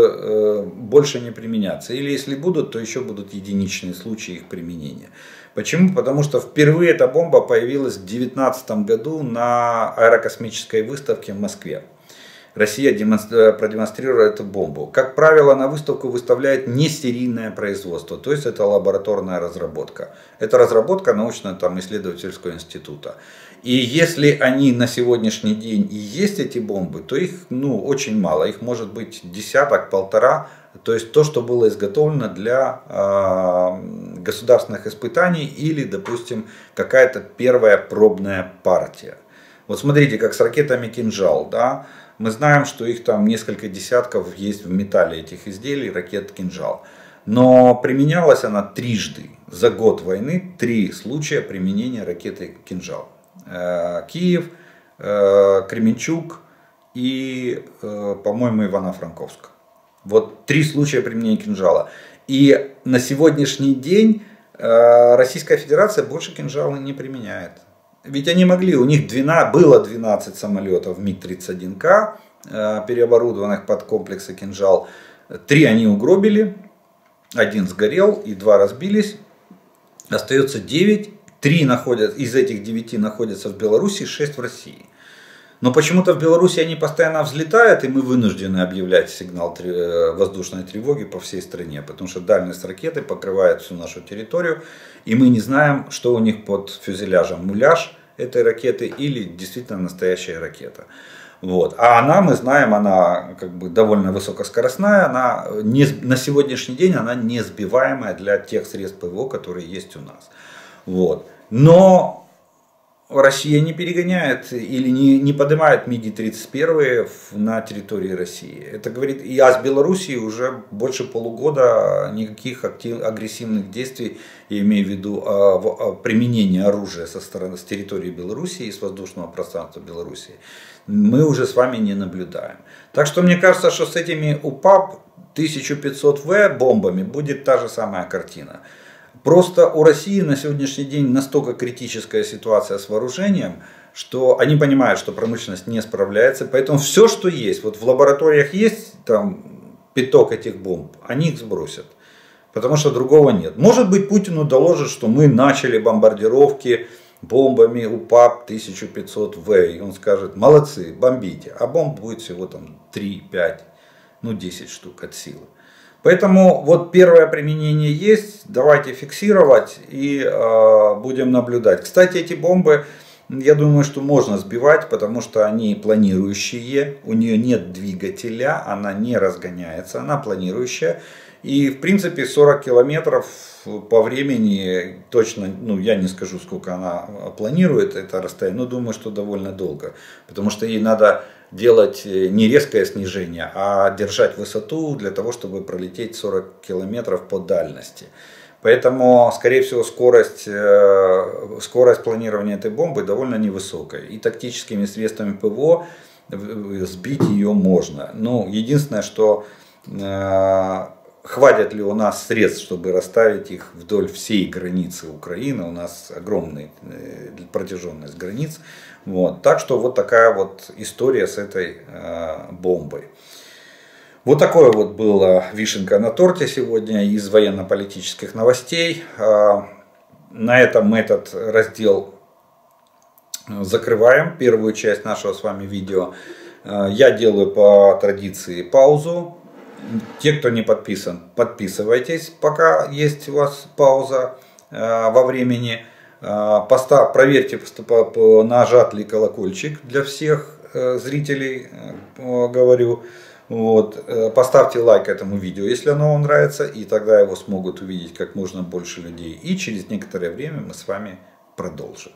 больше не применяться. Или если будут, то еще будут единичные случаи их применения. Почему? Потому что впервые эта бомба появилась в две тысячи девятнадцатом году на аэрокосмической выставке в Москве. Россия продемонстрировала эту бомбу. Как правило, на выставку выставляет не серийное производство, то есть это лабораторная разработка. Это разработка научно-исследовательского института. И если они на сегодняшний день и есть эти бомбы, то их ну, очень мало. Их может быть десяток, полтора. То есть то, что было изготовлено для э, государственных испытаний или, допустим, какая-то первая пробная партия. Вот смотрите, как с ракетами «Кинжал». Да? Мы знаем, что их там несколько десятков есть в металле этих изделий, ракет «Кинжал». Но применялась она трижды. За год войны три случая применения ракеты «Кинжал». Киев, Кременчуг и, по-моему, Ивано-Франковск. Вот три случая применения «Кинжала». И на сегодняшний день Российская Федерация больше «Кинжалы» не применяет. Ведь они могли, у них двенадцать, было двенадцать самолетов Миг тридцать один К, переоборудованных под комплексы «Кинжал». Три они угробили, один сгорел и два разбились. Остается девять. Три находят, из этих девяти находятся в Беларуси, шесть в России. Но почему-то в Беларуси они постоянно взлетают, и мы вынуждены объявлять сигнал воздушной тревоги по всей стране. Потому что дальность ракеты покрывает всю нашу территорию, и мы не знаем, что у них под фюзеляжем, муляж этой ракеты или действительно настоящая ракета. Вот. А она, мы знаем, она как бы довольно высокоскоростная, она не, на сегодняшний день она не сбиваемая для тех средств ПВО, которые есть у нас. Вот. Но Россия не перегоняет или не, не поднимает Миги тридцать один на территории России. Это говорит, и а с Белоруссией уже больше полугода никаких актив, агрессивных действий, я имею в виду а, в, а, применения оружия со стороны с территории Белоруссии и с воздушного пространства Белоруссии, мы уже с вами не наблюдаем. Так что мне кажется, что с этими УПАП тысяча пятьсот В бомбами будет та же самая картина. Просто у России на сегодняшний день настолько критическая ситуация с вооружением, что они понимают, что промышленность не справляется. Поэтому все, что есть, вот в лабораториях есть там пяток этих бомб, они их сбросят. Потому что другого нет. Может быть, Путину доложат, что мы начали бомбардировки бомбами УПАП тысяча пятьсот вэ. И он скажет: молодцы, бомбите. А бомб будет всего там три, пять, ну десять штук от силы. Поэтому вот первое применение есть, давайте фиксировать и э, будем наблюдать. Кстати, эти бомбы, я думаю, что можно сбивать, потому что они планирующие, у нее нет двигателя, она не разгоняется, она планирующая. И в принципе сорок километров по времени точно, ну я не скажу, сколько она планирует это расстояние, но думаю, что довольно долго. Потому что ей надо делать не резкое снижение, а держать высоту для того, чтобы пролететь сорок километров по дальности. Поэтому, скорее всего, скорость, скорость планирования этой бомбы довольно невысокая. И тактическими средствами ПВО сбить ее можно. Ну, единственное, что хватит ли у нас средств, чтобы расставить их вдоль всей границы Украины. У нас огромная протяженность границ. Вот. Так что вот такая вот история с этой э, бомбой. Вот такое вот была вишенка на торте сегодня из военно-политических новостей. Э, на этом мы этот раздел закрываем, первую часть нашего с вами видео. Э, я делаю по традиции паузу. Те, кто не подписан, подписывайтесь, пока есть у вас пауза э, во времени. Постав, проверьте, нажат ли колокольчик для всех зрителей, говорю. Вот. Поставьте лайк этому видео, если оно вам нравится, и тогда его смогут увидеть как можно больше людей. И через некоторое время мы с вами продолжим.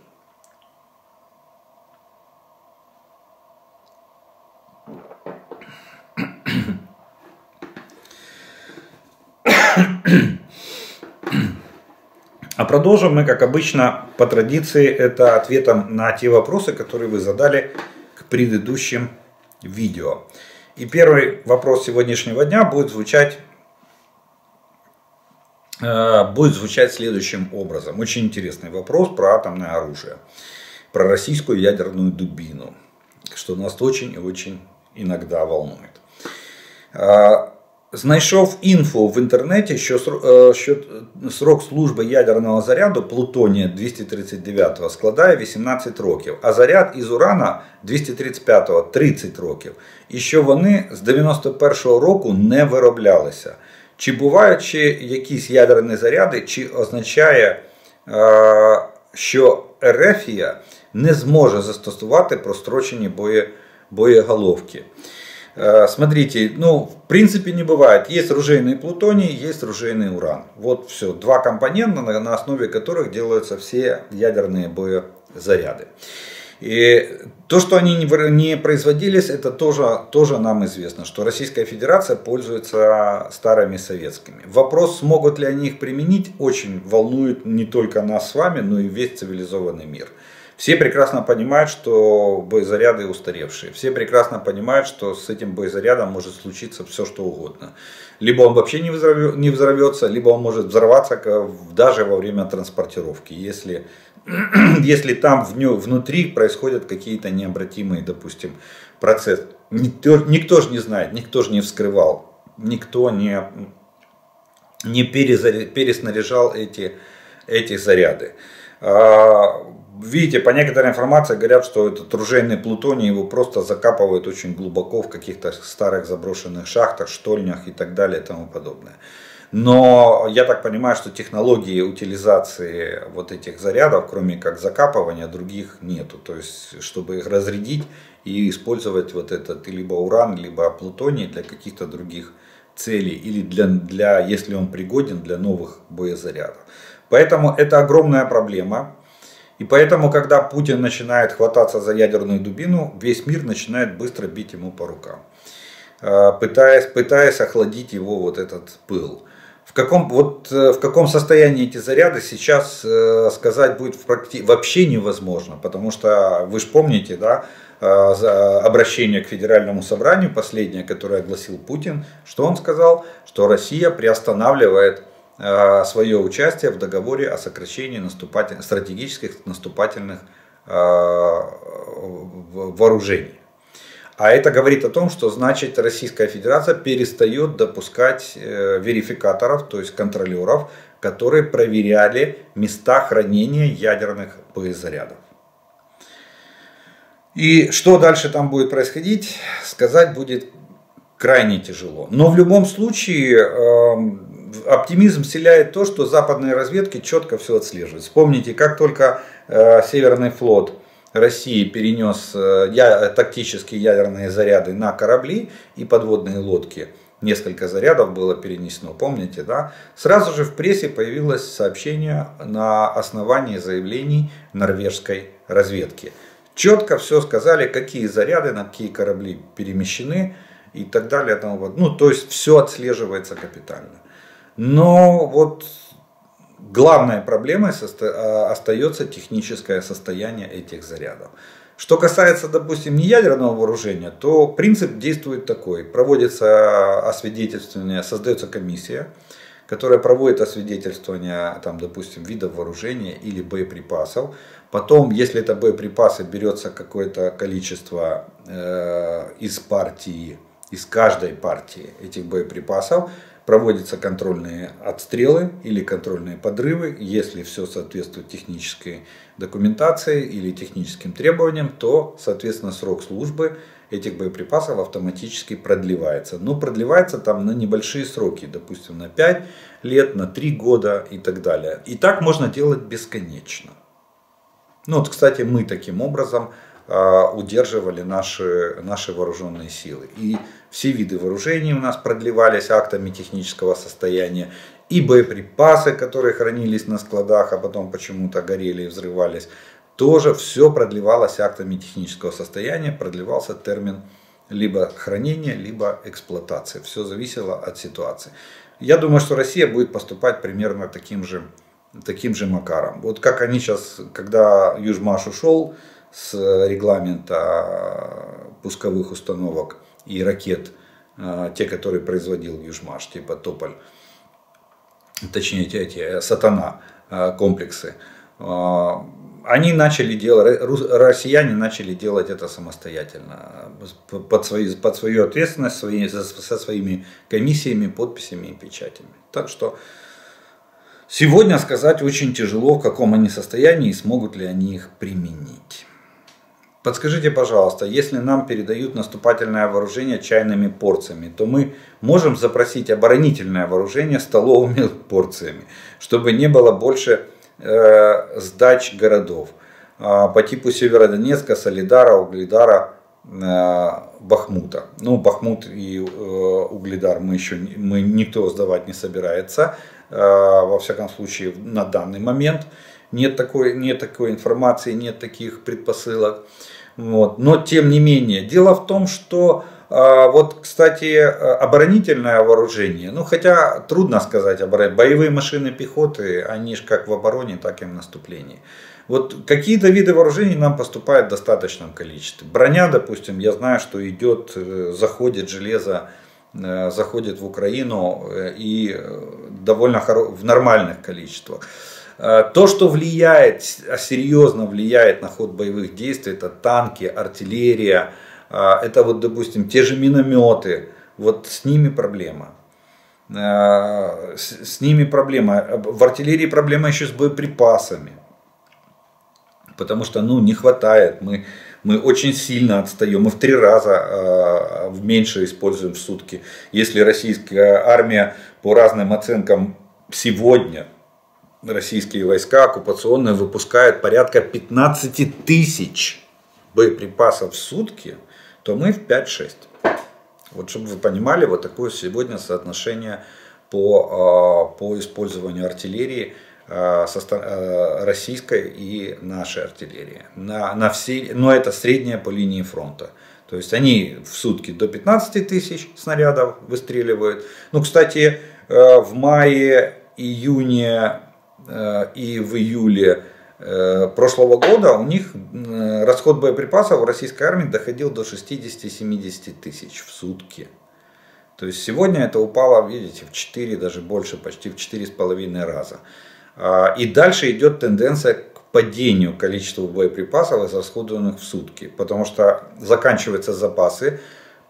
А продолжим мы, как обычно, по традиции, это ответом на те вопросы, которые вы задали к предыдущим видео. И первый вопрос сегодняшнего дня будет звучать, э, будет звучать следующим образом. Очень интересный вопрос про атомное оружие, про российскую ядерную дубину, что нас очень и очень иногда волнует. Знайшов інфу в інтернеті, що срок служби ядерного заряду плутонія двісті тридцять дев'ятого складає вісімнадцять років, а заряд із урана двісті тридцять п'ятого тридцять років. І що вони з дев'яносто першого року не вироблялися. Чи бувають ще якісь ядерні заряди, чи означає, що Ерефія не зможе застосувати прострочені боєголовки? Смотрите, ну, в принципе не бывает. Есть ружейный плутоний, есть ружейный уран. Вот все, два компонента, на основе которых делаются все ядерные боезаряды. И то, что они не производились, это тоже, тоже нам известно, что Российская Федерация пользуется старыми советскими. Вопрос, смогут ли они их применить, очень волнует не только нас с вами, но и весь цивилизованный мир. Все прекрасно понимают, что боезаряды устаревшие. Все прекрасно понимают, что с этим боезарядом может случиться все, что угодно. Либо он вообще не взорвется, либо он может взорваться даже во время транспортировки, если, если там внутри происходят какие-то необратимые, допустим, процессы. Никто, никто же не знает, никто же не вскрывал, никто не, не переснаряжал эти, эти заряды. Видите, по некоторой информации говорят, что этот ружейный плутоний его просто закапывают очень глубоко в каких-то старых заброшенных шахтах, штольнях и так далее и тому подобное. Но я так понимаю, что технологии утилизации вот этих зарядов, кроме как закапывания, других нету. То есть, чтобы их разрядить и использовать вот этот либо уран, либо плутоний для каких-то других целей. Или для, для, если он пригоден для новых боезарядов. Поэтому это огромная проблема. И поэтому, когда Путин начинает хвататься за ядерную дубину, весь мир начинает быстро бить ему по рукам, пытаясь, пытаясь охладить его вот этот пыл. В каком, вот, в каком состоянии эти заряды сейчас сказать будет вообще невозможно, потому что вы же помните, да, обращение к Федеральному собранию последнее, которое огласил Путин, что он сказал, что Россия приостанавливает свое участие в договоре о сокращении наступатель... стратегических наступательных вооружений. А это говорит о том, что значит Российская Федерация перестает допускать верификаторов, то есть контролеров, которые проверяли места хранения ядерных боезарядов. И что дальше там будет происходить, сказать будет крайне тяжело. Но в любом случае э, оптимизм вселяет то, что западные разведки четко все отслеживают. Вспомните, как только э, Северный флот России перенес э, я, тактические ядерные заряды на корабли и подводные лодки, несколько зарядов было перенесено, помните, да? Сразу же в прессе появилось сообщение на основании заявлений норвежской разведки. Четко все сказали, какие заряды на какие корабли перемещены и так далее. Ну, то есть все отслеживается капитально. Но вот главной проблемой остается техническое состояние этих зарядов. Что касается, допустим, неядерного вооружения, то принцип действует такой. Проводится освидетельствование, создается комиссия, которая проводит освидетельствование, там, допустим, видов вооружения или боеприпасов. Потом, если это боеприпасы, берется какое-то количество э, из партии, из каждой партии этих боеприпасов, проводятся контрольные отстрелы или контрольные подрывы. Если все соответствует технической документации или техническим требованиям, то, соответственно, срок службы этих боеприпасов автоматически продлевается. Но продлевается там на небольшие сроки, допустим, на пять лет, на три года и так далее. И так можно делать бесконечно. Ну вот, кстати, мы таким образом удерживали наши, наши вооруженные силы. И все виды вооружений у нас продлевались актами технического состояния. И боеприпасы, которые хранились на складах, а потом почему-то горели и взрывались, тоже все продлевалось актами технического состояния. Продлевался термин либо хранения, либо эксплуатации. Все зависело от ситуации. Я думаю, что Россия будет поступать примерно таким же, таким же макаром. Вот как они сейчас, когда Южмаш ушел с регламента пусковых установок и ракет, те, которые производил Южмаш, типа Тополь, точнее эти Сатана комплексы, они начали делать, россияне начали делать это самостоятельно, под, свои, под свою ответственность, свои, со своими комиссиями, подписями и печатями. Так что сегодня сказать очень тяжело, в каком они состоянии и смогут ли они их применить. Подскажите, пожалуйста, если нам передают наступательное вооружение чайными порциями, то мы можем запросить оборонительное вооружение столовыми порциями, чтобы не было больше э, сдач городов э, по типу Северодонецка, Солидара, Угледара, э, Бахмута. Ну, Бахмут и э, Угледар мы еще мы, никто сдавать не собирается, э, во всяком случае на данный момент. Нет такой, нет такой информации, нет таких предпосылок. Вот. Но тем не менее, дело в том, что вот, кстати, оборонительное вооружение, ну хотя трудно сказать, боевые машины пехоты, они же как в обороне, так и в наступлении. Вот какие-то виды вооружений нам поступают в достаточном количестве. Броня, допустим, я знаю, что идет, заходит железо, заходит в Украину и довольно в нормальных количествах. То, что влияет, серьезно влияет на ход боевых действий, это танки, артиллерия, это вот, допустим, те же минометы, вот с ними проблема. С, с ними проблема. В артиллерии проблема еще с боеприпасами, потому что ну, не хватает, мы, мы очень сильно отстаем, мы в три раза меньше используем в сутки. Если российская армия по разным оценкам сегодня, российские войска оккупационные выпускают порядка пятнадцать тысяч боеприпасов в сутки, то мы в пять-шесть. Вот чтобы вы понимали, вот такое сегодня соотношение по, по использованию артиллерии российской и нашей артиллерии. На, на все, но это средняя по линии фронта. То есть они в сутки до пятнадцати тысяч снарядов выстреливают. Ну, кстати, в мае, июне и в июле прошлого года у них расход боеприпасов в российской армии доходил до шестидесяти-семидесяти тысяч в сутки. То есть сегодня это упало, видите, в четыре, даже больше, почти в четыре с половиной раза. И дальше идет тенденция к падению количества боеприпасов, израсходованных в сутки. Потому что заканчиваются запасы,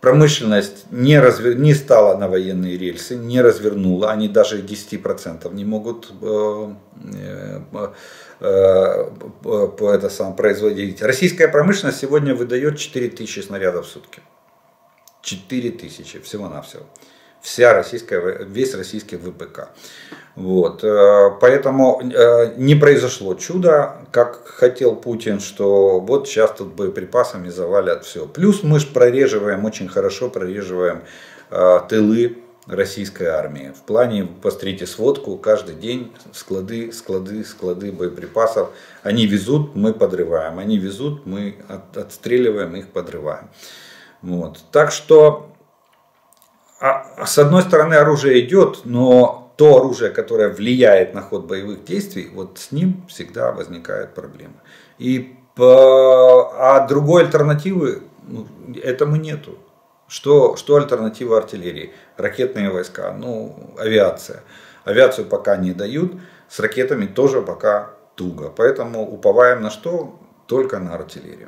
промышленность не, развер... не стала на военные рельсы, не развернула, они даже десять процентов не могут э, э, э, по это сам производить. Российская промышленность сегодня выдает четыре тысячи снарядов в сутки. четыре тысячи всего-навсего. Вся российская, весь российский ВПК. Вот. Поэтому не произошло чудо, как хотел Путин, что вот сейчас тут боеприпасами завалят все. Плюс мы же прореживаем, очень хорошо прореживаем тылы российской армии. В плане, посмотрите сводку, каждый день склады, склады, склады боеприпасов. Они везут, мы подрываем. Они везут, мы отстреливаем, их подрываем. Вот. Так что, а, с одной стороны, оружие идет, но то оружие, которое влияет на ход боевых действий, вот с ним всегда возникают проблемы. И, а другой альтернативы ну, этому нету. Что, что альтернатива артиллерии? Ракетные войска, ну, авиация. Авиацию пока не дают, с ракетами тоже пока туго. Поэтому уповаем на что? Только на артиллерию.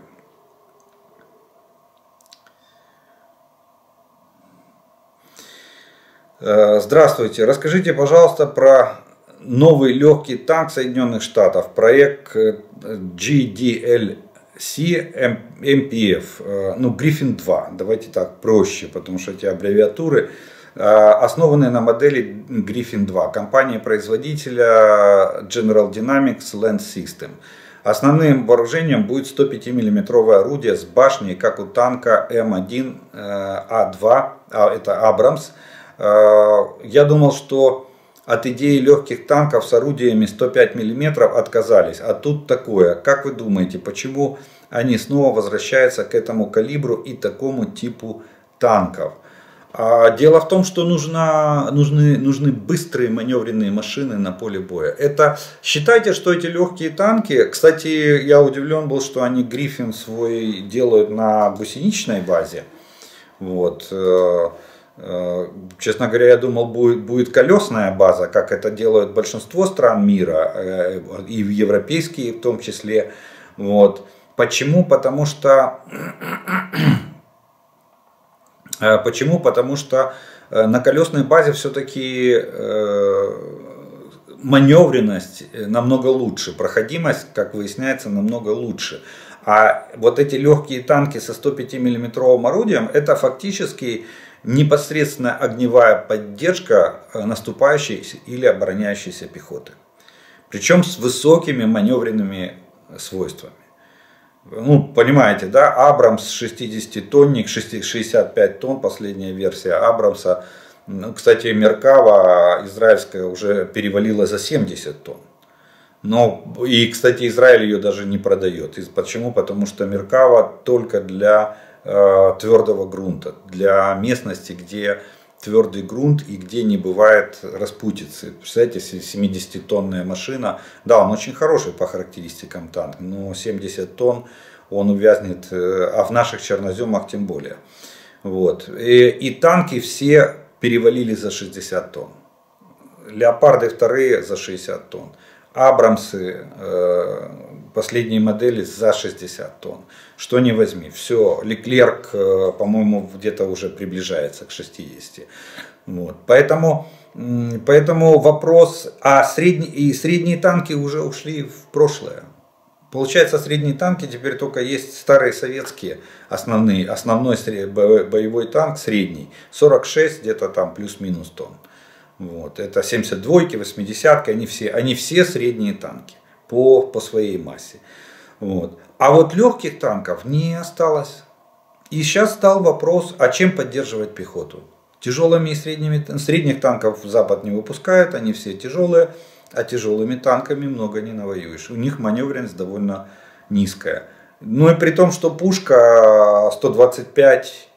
Здравствуйте. Расскажите, пожалуйста, про новый легкий танк Соединенных Штатов, проект джи ди эл си эм пи эф, ну, Гриффин два, давайте так проще, потому что эти аббревиатуры, основанные на модели Гриффин два, компании-производителя General Dynamics Land System. Основным вооружением будет сто пять миллиметровое орудие с башней, как у танка эм один а два, а это Абрамс. Я думал, что от идеи легких танков с орудиями сто пять миллиметров отказались. А тут такое. Как вы думаете, почему они снова возвращаются к этому калибру и такому типу танков? Дело в том, что нужна, нужны, нужны быстрые маневренные машины на поле боя. Это, считайте, что эти легкие танки, кстати, я удивлен был, что они Гриффин свой делают на гусеничной базе. Вот. Честно говоря, я думал, будет, будет колесная база, как это делают большинство стран мира, и европейские в том числе. Вот. Почему? Потому что, почему? Потому что на колесной базе все-таки маневренность намного лучше, проходимость, как выясняется, намного лучше. А вот эти легкие танки со сто пять миллиметровым орудием, это фактически непосредственно огневая поддержка наступающей или обороняющейся пехоты. Причем с высокими маневренными свойствами. Ну, понимаете, да, Абрамс шестидесятитонник, шестьдесят пять тонн, последняя версия Абрамса. Ну, кстати, Меркава израильская уже перевалила за семьдесят тонн. Но, и, кстати, Израиль ее даже не продает. Почему? Потому что Меркава только для твердого грунта, для местности, где твердый грунт и где не бывает распутицы. Представляете, семидесятитонная машина, да, он очень хороший по характеристикам танк, но семьдесят тонн он увязнет, а в наших черноземах тем более. Вот. И, и танки все перевалили за шестьдесят тонн. Леопарды вторые за шестьдесят тонн. Абрамсы, э, последние модели за шестьдесят тонн. Что не возьми. Все, Леклерк, э, по-моему, где-то уже приближается к шестидесяти. Вот. Поэтому, поэтому вопрос, а средние, и средние танки уже ушли в прошлое. Получается, средние танки теперь только есть старые советские, основные, основной боевой танк средний, сорок шесть где-то там плюс-минус тонн. Вот. Это семьдесят двойки, восьмидесятки, они все, они все средние танки по, по своей массе. Вот. А вот легких танков не осталось. И сейчас стал вопрос, а чем поддерживать пехоту? Тяжелыми и средними, средних танков Запад не выпускает, они все тяжелые, а тяжелыми танками много не навоюешь. У них маневренность довольно низкая. Ну и при том, что пушка сто двадцать пять,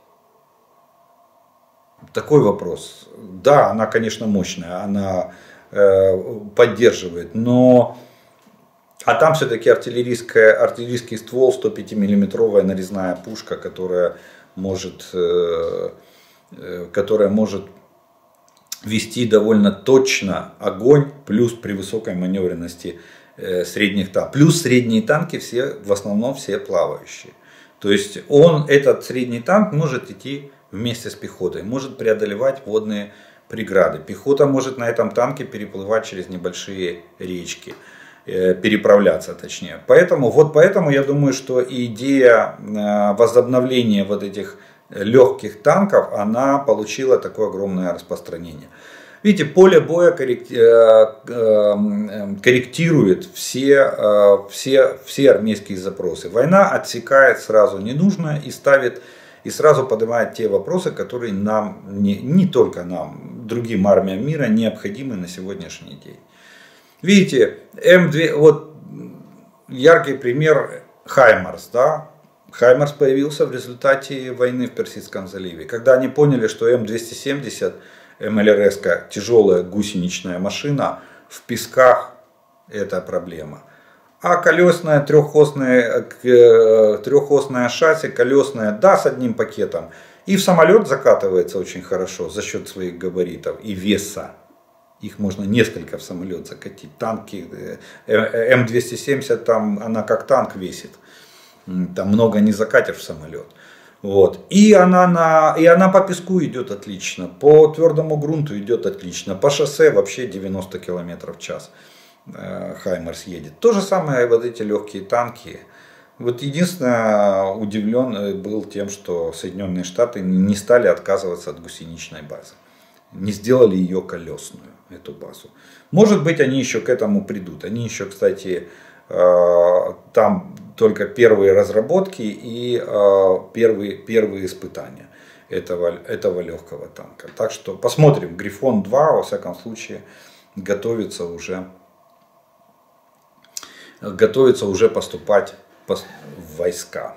такой вопрос. Да, она, конечно, мощная, она э, поддерживает, но а там все-таки артиллерийский ствол, сто пять миллиметровая нарезная пушка, которая может, э, э, которая может вести довольно точно огонь, плюс при высокой маневренности э, средних танков. Плюс средние танки все, в основном все плавающие. То есть он, этот средний танк может идти вместе с пехотой, может преодолевать водные преграды. Пехота может на этом танке переплывать через небольшие речки, переправляться точнее. Поэтому, вот поэтому я думаю, что идея возобновления вот этих легких танков, она получила такое огромное распространение. Видите, поле боя корректирует все, все, все армейские запросы. Война отсекает сразу ненужное и ставит, и сразу поднимает те вопросы, которые нам, не, не только нам, другим армиям мира необходимы на сегодняшний день. Видите, эм два, вот яркий пример Хаймарс, да? Хаймарс появился в результате войны в Персидском заливе. Когда они поняли, что эм двести семьдесят, эм эл эр эс, тяжелая гусеничная машина, в песках это проблема. А колесное трехосное, трехосное шасси, колесное, да, с одним пакетом. И в самолет закатывается очень хорошо за счет своих габаритов и веса. Их можно несколько в самолет закатить. Танки, эм двести семьдесят, там она как танк весит. Там много не закатишь в самолет. Вот. И, она на, и она по песку идет отлично. По твердому грунту идет отлично. По шоссе вообще девяносто километров в час Хаймарс едет. То же самое вот эти легкие танки. Вот единственное, удивлен был тем, что Соединенные Штаты не стали отказываться от гусеничной базы. Не сделали ее колесную, эту базу. Может быть, они еще к этому придут. Они еще, кстати, там только первые разработки и первые, первые испытания этого, этого легкого танка. Так что посмотрим. Грифон два, во всяком случае, готовится уже, готовится уже поступать в войска.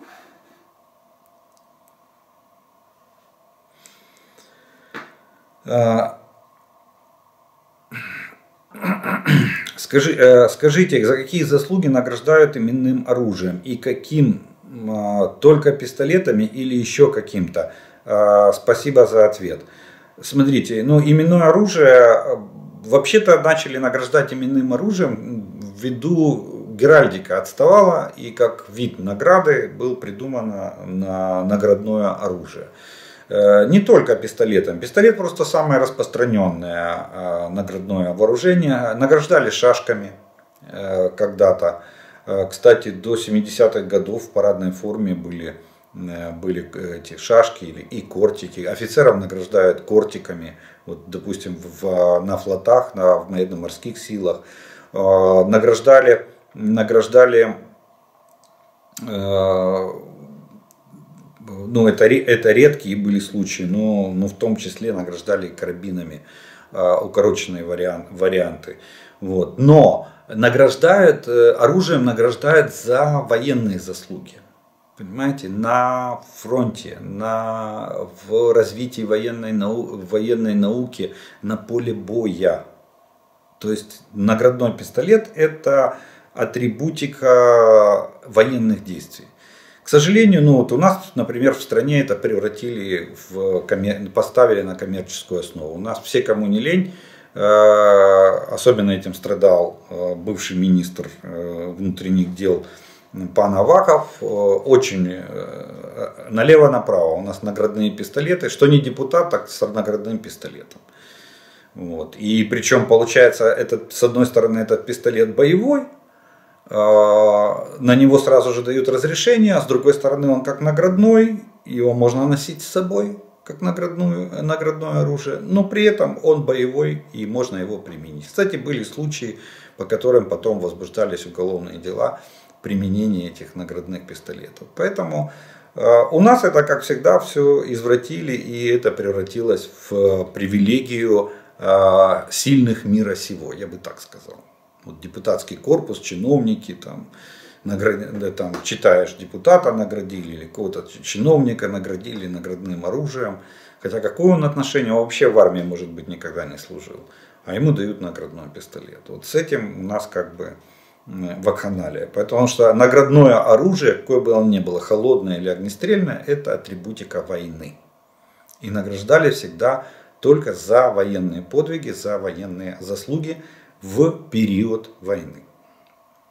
Скажи, скажите, за какие заслуги награждают именным оружием и каким? Только пистолетами или еще каким-то? Спасибо за ответ. Смотрите, ну именное оружие вообще-то начали награждать именным оружием ввиду геральдика отставала, и как вид награды был придумано на наградное оружие. Не только пистолетом. Пистолет просто самое распространенное наградное вооружение. Награждали шашками когда-то. Кстати, до семидесятых годов в парадной форме были, были эти шашки и кортики. Офицеров награждают кортиками. Вот, допустим, в, на флотах, на, в военно-морских силах. Награждали, награждали ну, это, это редкие были случаи, но, но в том числе награждали карабинами э, укороченные вариант, варианты. Вот. Но награждают, э, оружием награждают за военные заслуги. Понимаете, на фронте, на, в развитии военной, нау, военной науки, на поле боя. То есть наградной пистолет — это атрибутика военных действий. К сожалению, ну вот у нас, например, в стране это превратили в коммер... поставили на коммерческую основу. У нас все, кому не лень, особенно этим страдал бывший министр внутренних дел пан Аваков, очень налево-направо у нас наградные пистолеты, что не депутат, так с наградным пистолетом. Вот. И причем получается, этот, с одной стороны, этот пистолет боевой, на него сразу же дают разрешение, а с другой стороны он как наградной, его можно носить с собой как наградную, наградное оружие, но при этом он боевой и можно его применить. Кстати, были случаи, по которым потом возбуждались уголовные дела применения этих наградных пистолетов. Поэтому у нас это, как всегда, все извратили, и это превратилось в привилегию сильных мира сего, я бы так сказал. Вот депутатский корпус, чиновники, там, наград... там, читаешь, депутата наградили, или какого-то чиновника наградили наградным оружием. Хотя какое он отношение, он вообще в армии, может быть, никогда не служил. А ему дают наградной пистолет. Вот с этим у нас как бы вакханалия. Потому что наградное оружие, какое бы оно ни было, холодное или огнестрельное, это атрибутика войны. И награждали всегда только за военные подвиги, за военные заслуги в период войны.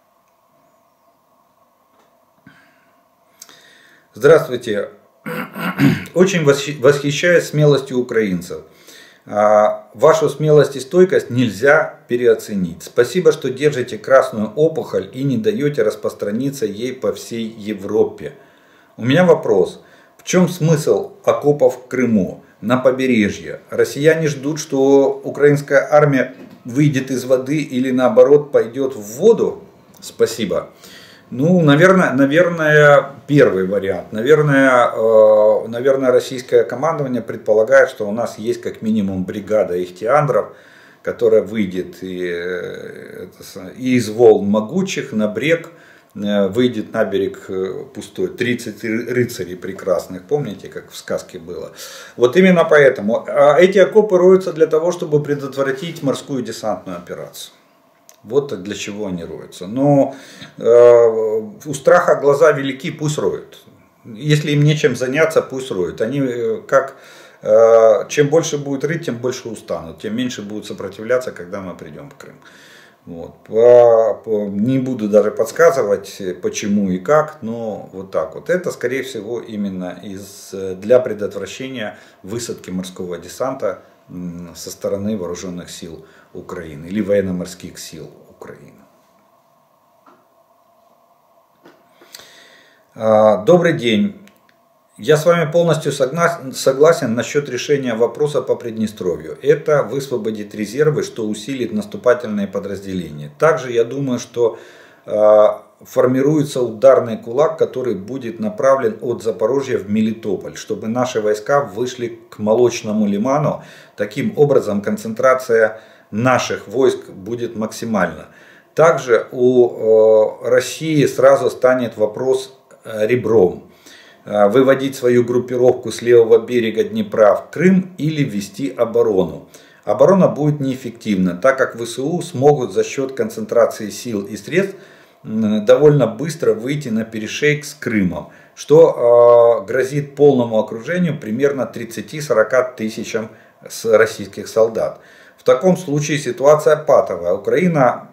Здравствуйте. Очень восхищаюсь смелостью украинцев. Вашу смелость и стойкость нельзя переоценить. Спасибо, что держите красную опухоль и не даете распространиться ей по всей Европе. У меня вопрос. В чем смысл окопов в Крыму, на побережье? Россияне ждут, что украинская армия выйдет из воды или наоборот пойдет в воду? Спасибо. Ну, наверное, наверное, первый вариант. Наверное, э, наверное, российское командование предполагает, что у нас есть как минимум бригада ихтиандров, которая выйдет и, и из волн могучих на брег, выйдет на берег пустой. тридцать рыцарей прекрасных, помните, как в сказке было. Вот именно поэтому. А эти окопы роются для того, чтобы предотвратить морскую десантную операцию. Вот для чего они роются. Но э, у страха глаза велики, пусть роют. Если им нечем заняться, пусть роют. Они как, э, чем больше будет рыть, тем больше устанут, тем меньше будут сопротивляться, когда мы придем в Крым. Вот. По, по, не буду даже подсказывать, почему и как, но вот так вот. Это, скорее всего, именно из, для предотвращения высадки морского десанта со стороны вооруженных сил Украины или военно-морских сил Украины. Добрый день. Я с вами полностью согласен насчет решения вопроса по Приднестровью. Это высвободит резервы, что усилит наступательные подразделения. Также я думаю, что формируется ударный кулак, который будет направлен от Запорожья в Мелитополь, чтобы наши войска вышли к Молочному лиману. Таким образом, концентрация наших войск будет максимальна. Также у России сразу станет вопрос ребром. Выводить свою группировку с левого берега Днепра в Крым или вести оборону. Оборона будет неэффективна, так как ВСУ смогут за счет концентрации сил и средств довольно быстро выйти на перешейк с Крымом, что грозит полному окружению примерно тридцати-сорока тысячам российских солдат. В таком случае ситуация патовая. Украина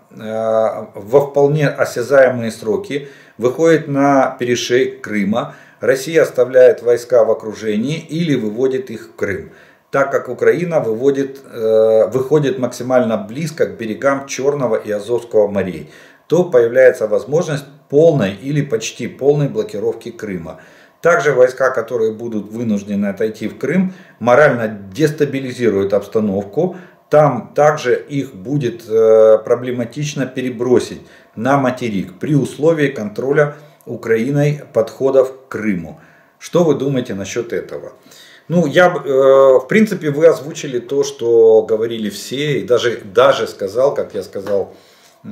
во вполне осязаемые сроки выходит на перешейк Крыма. Россия оставляет войска в окружении или выводит их в Крым, так как Украина выводит, выходит максимально близко к берегам Черного и Азовского морей, то появляется возможность полной или почти полной блокировки Крыма. Также войска, которые будут вынуждены отойти в Крым, морально дестабилизируют обстановку. Там также их будет проблематично перебросить на материк при условии контроля Украиной подходов к Крыму. Что вы думаете насчет этого? Ну, я, э, в принципе, вы озвучили то, что говорили все, и даже, даже сказал, как я сказал, э,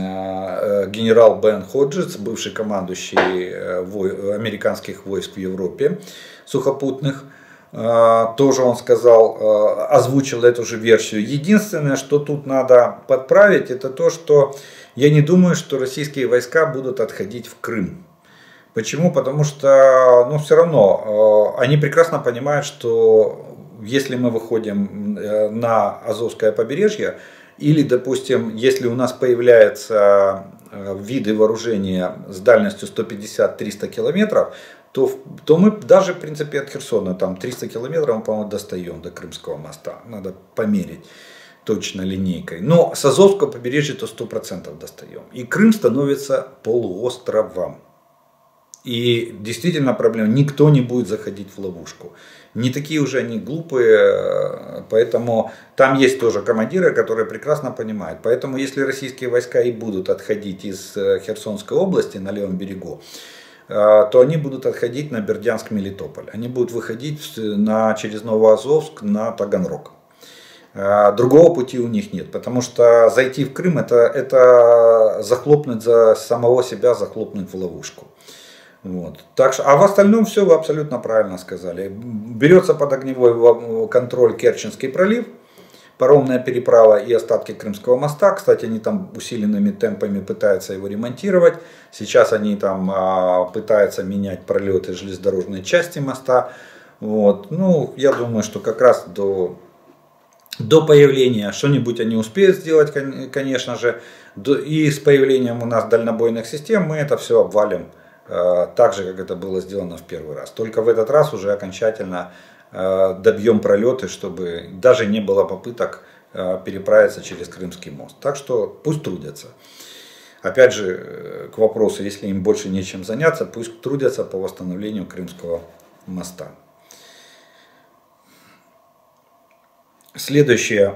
генерал Бен Ходжес, бывший командующий э, вой, американских войск в Европе, сухопутных, э, тоже он сказал, э, озвучил эту же версию. Единственное, что тут надо подправить, это то, что я не думаю, что российские войска будут отходить в Крым. Почему? Потому что, ну, все равно, э, они прекрасно понимают, что если мы выходим на Азовское побережье, или, допустим, если у нас появляются виды вооружения с дальностью сто пятьдесят — триста километров, то, то мы даже, в принципе, от Херсона, там триста километров, мы, по-моему, достаем до Крымского моста. Надо померить точно линейкой. Но с Азовского побережья то сто процентов достаем. И Крым становится полуостровом. И действительно проблема, никто не будет заходить в ловушку. Не такие уже они глупые, поэтому там есть тоже командиры, которые прекрасно понимают. Поэтому если российские войска и будут отходить из Херсонской области на левом берегу, то они будут отходить на Бердянск-Мелитополь. Они будут выходить на, через Новоазовск на Таганрог. Другого пути у них нет, потому что зайти в Крым это, это захлопнуть за самого себя, захлопнуть в ловушку. Вот. Так что, а в остальном все вы абсолютно правильно сказали. Берется под огневой контроль Керченский пролив, паромная переправа и остатки Крымского моста. Кстати, они там усиленными темпами пытаются его ремонтировать. Сейчас они там а, пытаются менять пролеты железнодорожной части моста. Вот. Ну, я думаю, что как раз до, до появления что-нибудь они успеют сделать, конечно же. И с появлением у нас дальнобойных систем мы это все обвалим так же, как это было сделано в первый раз. Только в этот раз уже окончательно добьем пролеты, чтобы даже не было попыток переправиться через Крымский мост. Так что пусть трудятся. Опять же, к вопросу, если им больше нечем заняться, пусть трудятся по восстановлению Крымского моста. Следующее.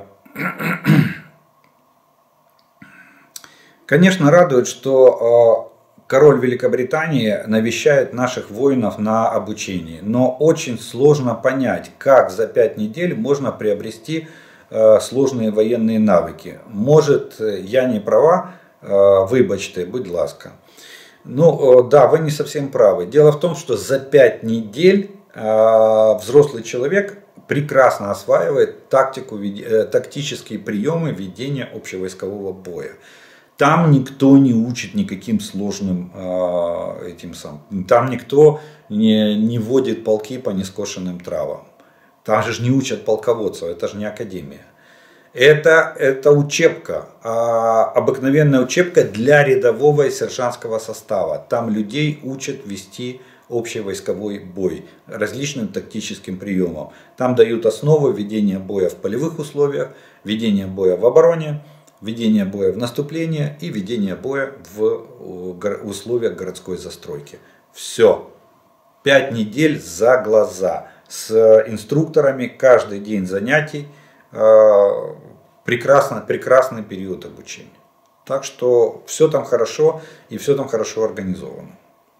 Конечно, радует, что король Великобритании навещает наших воинов на обучении. Но очень сложно понять, как за пять недель можно приобрести сложные военные навыки. Может, я не права, вибачте, будь ласка. Ну, да, вы не совсем правы. Дело в том, что за пять недель взрослый человек прекрасно осваивает тактику, тактические приемы ведения общевойскового боя. Там никто не учит никаким сложным э, этим самым. Там никто не, не вводит полки по нескошенным травам. Там же не учат полководцев, это же не академия. Это, это учебка, а, обыкновенная учебка для рядового и сержантского состава. Там людей учат вести общевойсковой бой различным тактическим приемам. Там дают основы ведения боя в полевых условиях, ведения боя в обороне, ведение боя в наступление и ведение боя в условиях городской застройки. Все. Пять недель за глаза. С инструкторами каждый день занятий. Прекрасно, прекрасный период обучения. Так что все там хорошо и все там хорошо организовано.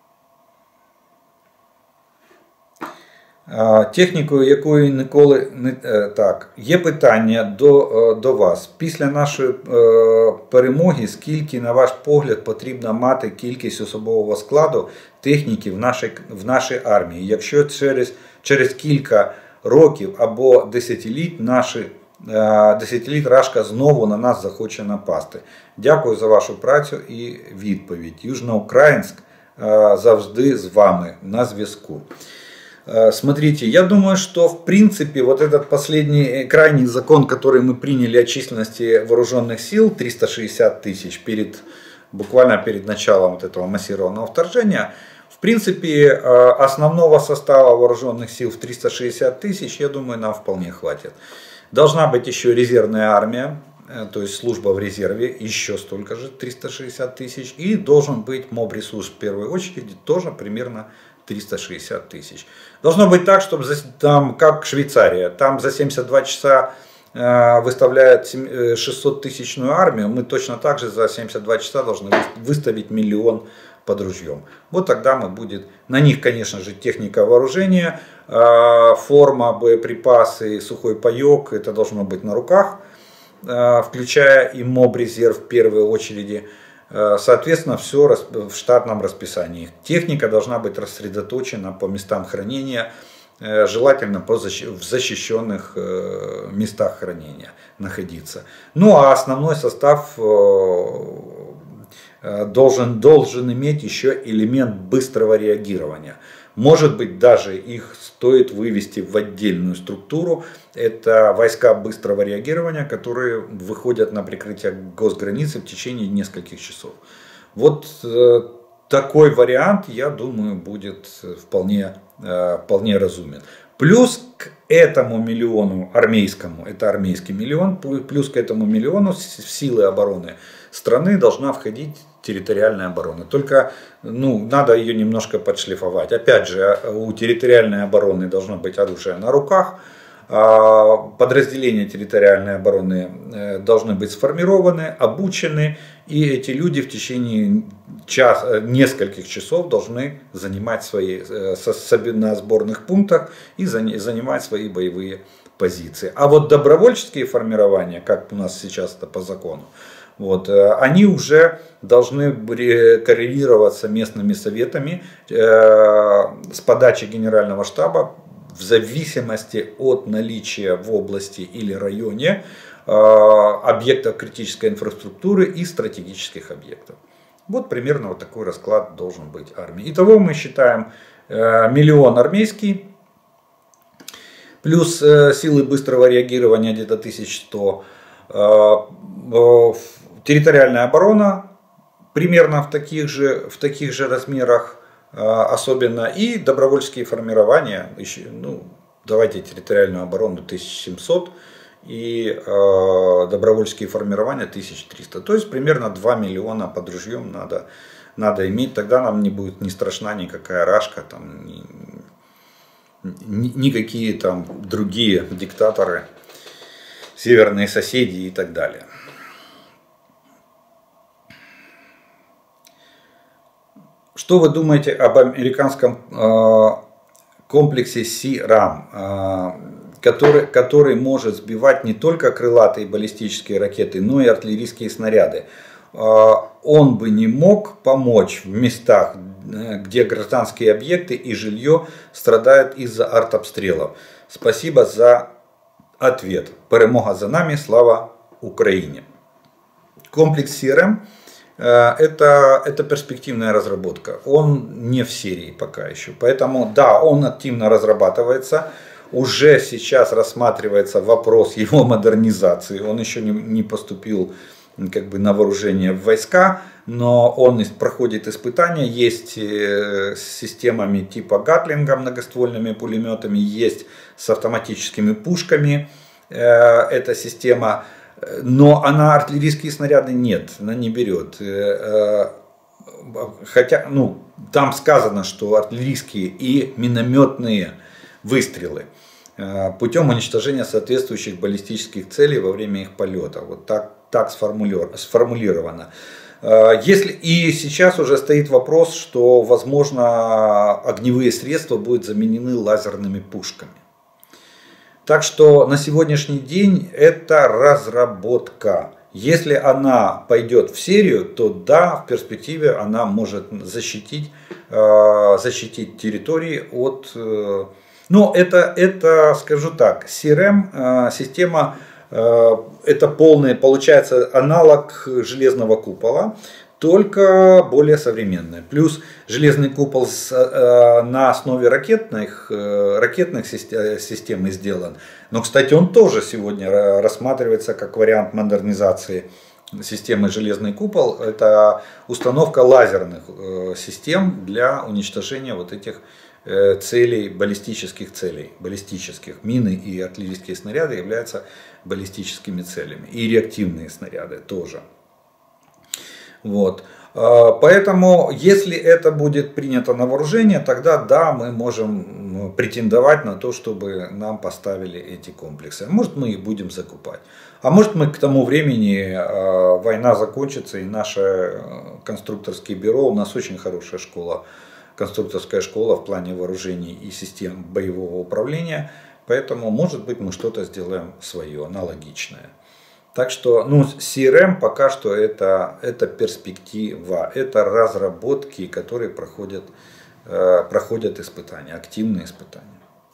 Техніку, якої ніколи не так, є питання до, до вас. Після нашої е, перемоги, скільки, на ваш погляд, потрібно мати кількість особового складу техніки в нашій, в нашій армії? Якщо через, через кілька років або десятиліть наші е, десятиліть Рашка знову на нас захоче напасти. Дякую за вашу працю і відповідь. Южноукраїнськ е, завжди з вами на зв'язку. Смотрите, я думаю, что в принципе вот этот последний крайний закон, который мы приняли о численности вооруженных сил, триста шестьдесят тысяч, перед, буквально перед началом вот этого массированного вторжения, в принципе основного состава вооруженных сил в триста шестьдесят тысяч, я думаю, нам вполне хватит. Должна быть еще резервная армия, то есть служба в резерве, еще столько же, триста шестьдесят тысяч, и должен быть мобресурс в первой очереди, тоже примерно триста шестьдесят тысяч. Должно быть так, чтобы там, как Швейцария, там за семьдесят два часа э, выставляют шестисоттысячную армию, мы точно так же за семьдесят два часа должны выставить миллион под ружьем. Вот тогда мы будет, на них, конечно же, техника вооружения, э, форма, боеприпасы, сухой паек, это должно быть на руках, э, включая и моб-резерв в первой очереди. Соответственно, все в штатном расписании. Техника должна быть рассредоточена по местам хранения, желательно в защищенных местах хранения находиться. Ну а основной состав должен, должен иметь еще элемент быстрого реагирования. Может быть, даже их стоит вывести в отдельную структуру. Это войска быстрого реагирования, которые выходят на прикрытие госграницы в течение нескольких часов. Вот э, такой вариант, я думаю, будет вполне, э, вполне разумен. Плюс к этому миллиону армейскому, это армейский миллион, плюс к этому миллиону в силы обороны страны должна входить территориальная оборона. Только ну, надо ее немножко подшлифовать. Опять же, у территориальной обороны должно быть оружие на руках. Подразделения территориальной обороны должны быть сформированы, обучены. И эти люди в течение час, нескольких часов должны занимать свои, на сборных пунктах и занимать свои боевые позиции. А вот добровольческие формирования, как у нас сейчас это по закону, вот, они уже должны коррелироваться местными советами э, с подачи Генерального штаба в зависимости от наличия в области или районе э, объектов критической инфраструктуры и стратегических объектов. Вот примерно вот такой расклад должен быть армии. Итого мы считаем э, миллион армейский, плюс э, силы быстрого реагирования где-то тысяча сто. Э, э, Территориальная оборона примерно в таких же, в таких же размерах, особенно, и добровольческие формирования, еще, ну, давайте территориальную оборону тысяча семьсот и э, добровольческие формирования тысяча триста. То есть примерно два миллиона под ружьем надо, надо иметь, тогда нам не будет не страшна никакая рашка, там, ни, ни, никакие там другие диктаторы, северные соседи и так далее. Что вы думаете об американском э, комплексе Си-Рам, э, который, который может сбивать не только крылатые баллистические ракеты, но и артиллерийские снаряды? Э, он бы не мог помочь в местах, где гражданские объекты и жилье страдают из-за артобстрелов? Спасибо за ответ. Перемога за нами, слава Украине. Комплекс Си-Рам Это, это перспективная разработка. Он не в серии пока еще. Поэтому да, он активно разрабатывается. Уже сейчас рассматривается вопрос его модернизации. Он еще не, не поступил как бы на вооружение в войска, но он проходит испытания. Есть с системами типа Гатлинга, многоствольными пулеметами, есть с автоматическими пушками. Эта система. Но она артиллерийские снаряды нет, она не берет. Хотя, ну, там сказано, что артиллерийские и минометные выстрелы путем уничтожения соответствующих баллистических целей во время их полета. Вот так, так сформулировано. Если, и сейчас уже стоит вопрос, что, возможно, огневые средства будут заменены лазерными пушками. Так что на сегодняшний день это разработка. Если она пойдет в серию, то да, в перспективе она может защитить, э, защитить территории от... Э, но это, это, скажу так, Си-Рам э, система, э, это полный, получается, аналог железного купола, только более современная. Плюс железный купол с, э, на основе ракетных, э, ракетных систем сделан. Но, кстати, он тоже сегодня рассматривается как вариант модернизации системы железный купол. Это установка лазерных э, систем для уничтожения вот этих э, целей, баллистических целей. Баллистических. Мины и артиллерийские снаряды являются баллистическими целями. И реактивные снаряды тоже. Вот. Поэтому, если это будет принято на вооружение, тогда да, мы можем претендовать на то, чтобы нам поставили эти комплексы. Может, мы их будем закупать. А может, мы к тому времени война закончится, и наше конструкторское бюро, у нас очень хорошая школа, конструкторская школа в плане вооружений и систем боевого управления. Поэтому, может быть, мы что-то сделаем свое, аналогичное. Так что, ну, Си-Рам пока что это, это перспектива, это разработки, которые проходят, э, проходят испытания, активные испытания.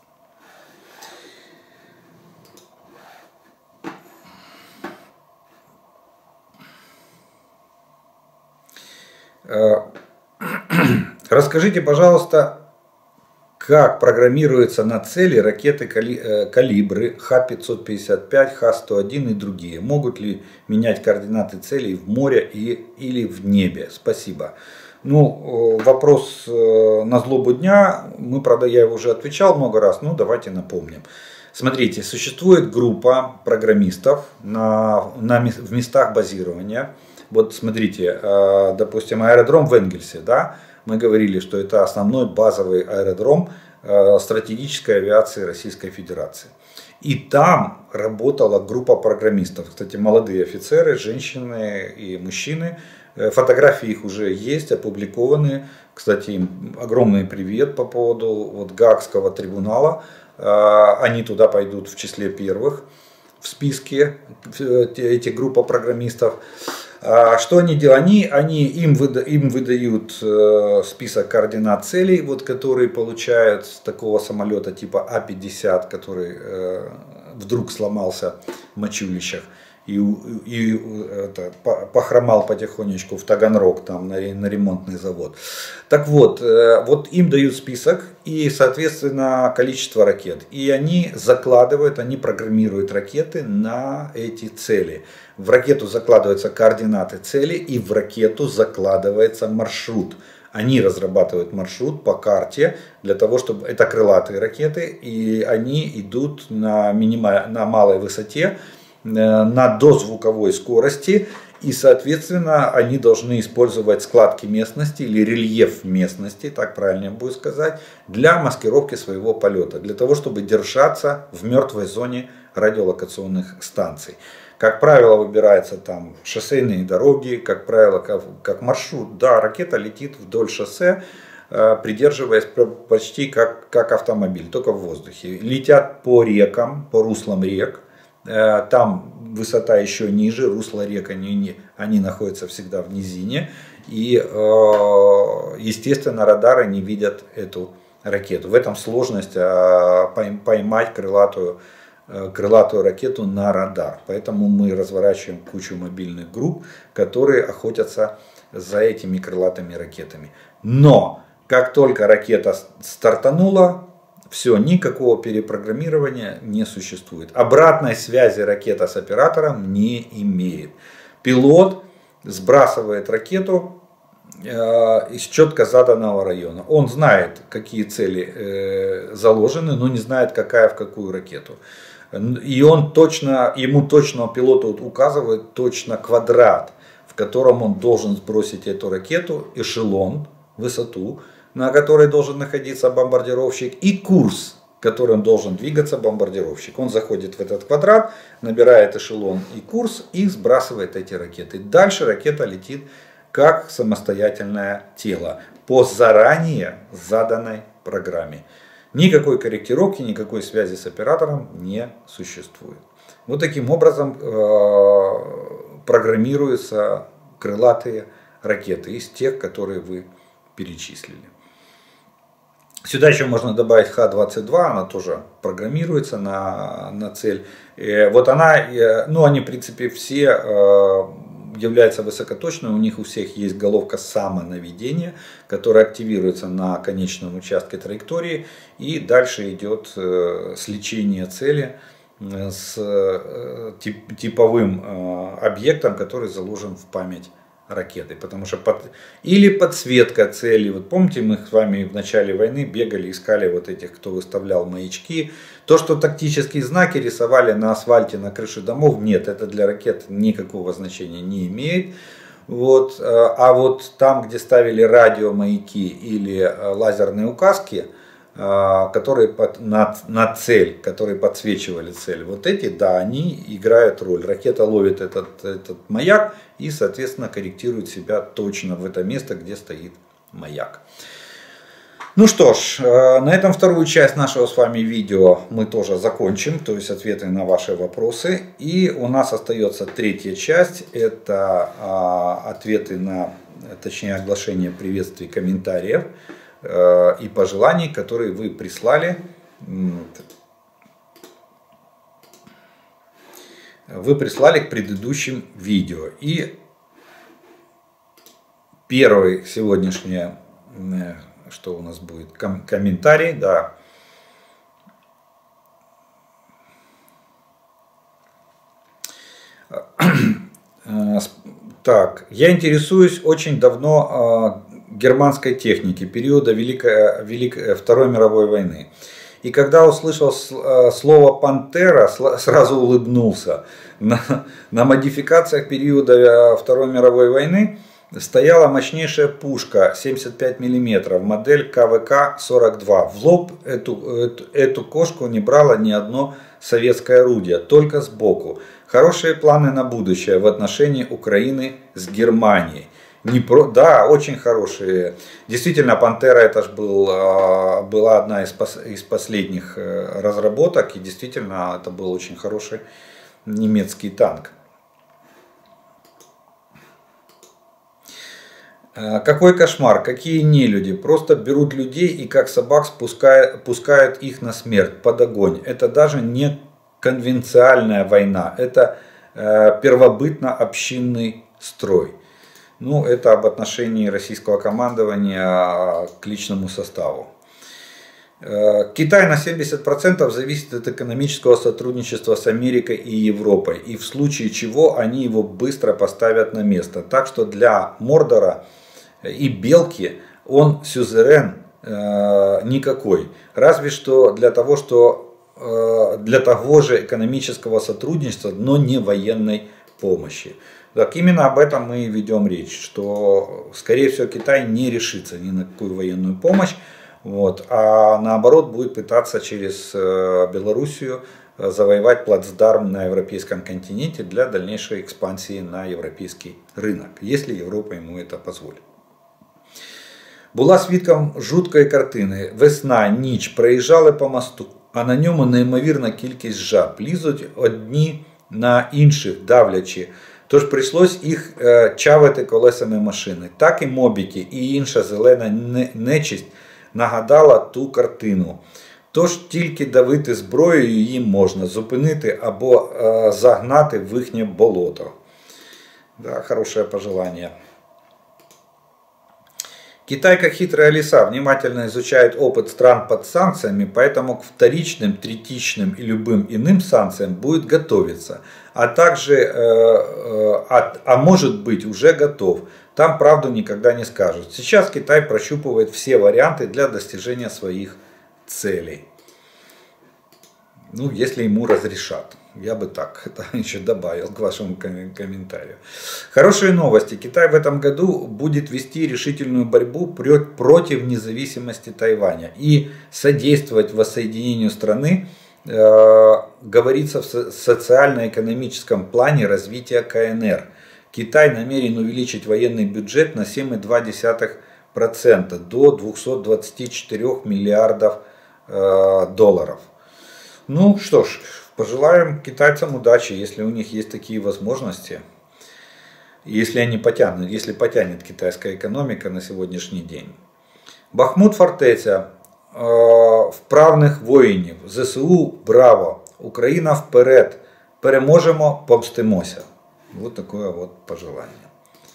Э, расскажите, пожалуйста, как программируются на цели ракеты калибры Х пятьсот пятьдесят пять, Х сто один и другие? Могут ли менять координаты целей в море и, или в небе? Спасибо. Ну, вопрос на злобу дня. Мы, правда, я его уже отвечал много раз, но давайте напомним. Смотрите, существует группа программистов на, на, в местах базирования. Вот смотрите, допустим, аэродром в Энгельсе, да? Мы говорили, что это основной базовый аэродром стратегической авиации Российской Федерации. И там работала группа программистов. Кстати, молодые офицеры, женщины и мужчины. Фотографии их уже есть, опубликованы. Кстати, им огромный привет по поводу вот Гаагского трибунала. Они туда пойдут в числе первых в списке, эти группа программистов. Что они делают? Они, они им, выда, им выдают список координат целей, вот, которые получают с такого самолета типа А пятьдесят, который э, вдруг сломался в мочулищах и, и это, похромал потихонечку в Таганрог, там, на, на ремонтный завод. Так вот, э, вот им дают список и, соответственно, количество ракет. И они закладывают, они программируют ракеты на эти цели. В ракету закладываются координаты цели и в ракету закладывается маршрут. Они разрабатывают маршрут по карте, для того, чтобы это крылатые ракеты, и они идут на, минималь... на малой высоте, на дозвуковой скорости, и, соответственно, они должны использовать складки местности или рельеф местности, так правильно будет сказать, для маскировки своего полета, для того, чтобы держаться в мертвой зоне радиолокационных станций. Как правило, выбираются там шоссейные дороги, как правило, как, как маршрут. Да, ракета летит вдоль шоссе, придерживаясь почти как, как автомобиль, только в воздухе. Летят по рекам, по руслам рек. Там высота еще ниже, русло рек, они, они находятся всегда в низине. И, естественно, радары не видят эту ракету. В этом сложность поймать крылатую, крылатую ракету на радар. Поэтому мы разворачиваем кучу мобильных групп, которые охотятся за этими крылатыми ракетами. Но как только ракета стартанула, все, никакого перепрограммирования не существует. Обратной связи ракета с оператором не имеет. Пилот сбрасывает ракету э, из четко заданного района. Он знает, какие цели э, заложены, но не знает, какая в какую ракету. И он точно, ему точно, пилоту указывает точно квадрат, в котором он должен сбросить эту ракету, эшелон, высоту, на которой должен находиться бомбардировщик, и курс, которым должен двигаться бомбардировщик. Он заходит в этот квадрат, набирает эшелон и курс и сбрасывает эти ракеты. Дальше ракета летит как самостоятельное тело по заранее заданной программе. Никакой корректировки, никакой связи с оператором не существует. Вот таким образом программируются крылатые ракеты из тех, которые вы перечислили. Сюда еще можно добавить Х двадцать два, она тоже программируется на, на цель. И вот она, ну они в принципе все являются высокоточной, у них у всех есть головка самонаведения, которая активируется на конечном участке траектории, и дальше идет сличение цели с типовым объектом, который заложен в память ракеты, потому что под... или подсветка цели. Вот помните, мы с вами в начале войны бегали, искали вот этих, кто выставлял маячки. То, что тактические знаки рисовали на асфальте, на крыше домов, нет, это для ракет никакого значения не имеет. Вот. А вот там, где ставили радиомаяки или лазерные указки, которые под, на, на цель, которые подсвечивали цель, вот эти, да, они играют роль. Ракета ловит этот, этот маяк и, соответственно, корректирует себя точно в это место, где стоит маяк. Ну что ж, на этом вторую часть нашего с вами видео мы тоже закончим, то есть ответы на ваши вопросы. И у нас остается третья часть, это ответы на, точнее, оглашение приветствий, комментариев и пожеланий, которые вы прислали. Вы прислали к предыдущим видео. И первый сегодняшний, что у нас будет, ком комментарий, да. Так, я интересуюсь очень давно германской техники периода Великой, Великой, Второй мировой войны. И когда услышал слово «пантера», сразу улыбнулся. На, на модификациях периода Второй мировой войны стояла мощнейшая пушка семьдесят пять миллиметров, модель Ка Вэ Ка сорок два. В лоб эту, эту, эту кошку не брало ни одно советское орудие, только сбоку. Хорошие планы на будущее в отношении Украины с Германией. Не про... Да, очень хорошие. Действительно, «Пантера» это ж был, была одна из, пос... из последних разработок. И действительно, это был очень хороший немецкий танк. Какой кошмар, какие нелюди. Просто берут людей и как собак спускают, пускают их на смерть, под огонь. Это даже не конвенциальная война. Это первобытно-общинный строй. Ну, это об отношении российского командования к личному составу. Китай на семьдесят процентов зависит от экономического сотрудничества с Америкой и Европой. И в случае чего они его быстро поставят на место. Так что для Мордора и Белки он сюзерен э, никакой. Разве что для того, что э, для того же экономического сотрудничества, но не военной помощи. Так, именно об этом мы и ведем речь, что, скорее всего, Китай не решится ни на какую военную помощь, вот, а наоборот будет пытаться через э, Белоруссию завоевать плацдарм на европейском континенте для дальнейшей экспансии на европейский ринок, якщо Європа йому це дозволить. Була свідком жуткої картини. Весна, ніч, проїжджали по мосту, а на ньому неймовірна кількість жаб. Лізуть одні на інших, давлячи. Тож прийшлось їх е, чавити колесами машини. Так і мобіки, і інша зелена нечисть нагадала ту картину. Тож тільки давити зброєю їм можна, зупинити або е, загнати в їхнє болото. Да, хорошее пожелание. Китай, как хитрая лиса, внимательно изучает опыт стран под санкциями, поэтому к вторичным, третичным и любым иным санкциям будет готовиться. А также, э, э, а, а может быть, уже готов. Там правду никогда не скажут. Сейчас Китай прощупывает все варианты для достижения своих целей. Ну, если ему разрешат. Я бы так это еще добавил к вашему комментарию. Хорошие новости. Китай в этом году будет вести решительную борьбу против независимости Тайваня. И содействовать воссоединению страны, э, говорится в социально-экономическом плане развития КНР. Китай намерен увеличить военный бюджет на семь целых две десятых процента до двухсот двадцати четырёх миллиардов э, долларов. Ну что ж, пожелаем китайцам удачи, если у них есть такие возможности, если они потянут, если потянет китайская экономика на сегодняшний день. Бахмут фортеця, э, вправних воїнів, ЗСУ браво, Україна вперед, переможемо, помстимося. Вот такое вот пожелание.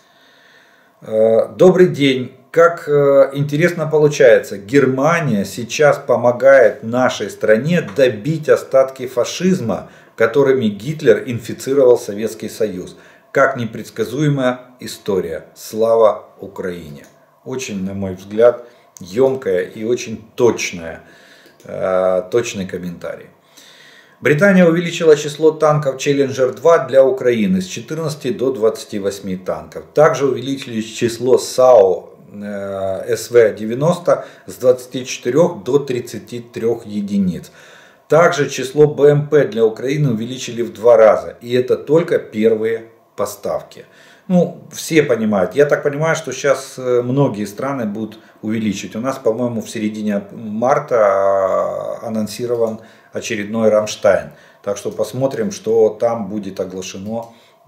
Э, добрый день. Как э, интересно получается, Германия сейчас помогает нашей стране добить остатки фашизма, которыми Гитлер инфицировал Советский Союз. Как непредсказуемая история. Слава Украине. Очень, на мой взгляд, емкая и очень точная, э, точный комментарий. Британия увеличила число танков Челленджер два для Украины с четырнадцати до двадцати восьми танков. Также увеличили число САУ эс вэ девяносто с двадцати четырёх до тридцати трёх единиц. Также число бэ эм пэ для Украины увеличили в два раза. И это только первые поставки. Ну, все понимают. Я так понимаю, что сейчас многие страны будут увеличивать. У нас, по-моему, в середине марта анонсирован очередной Рамштайн. Так что посмотрим, что там будет оглашено.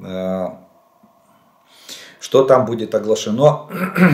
Что там будет оглашено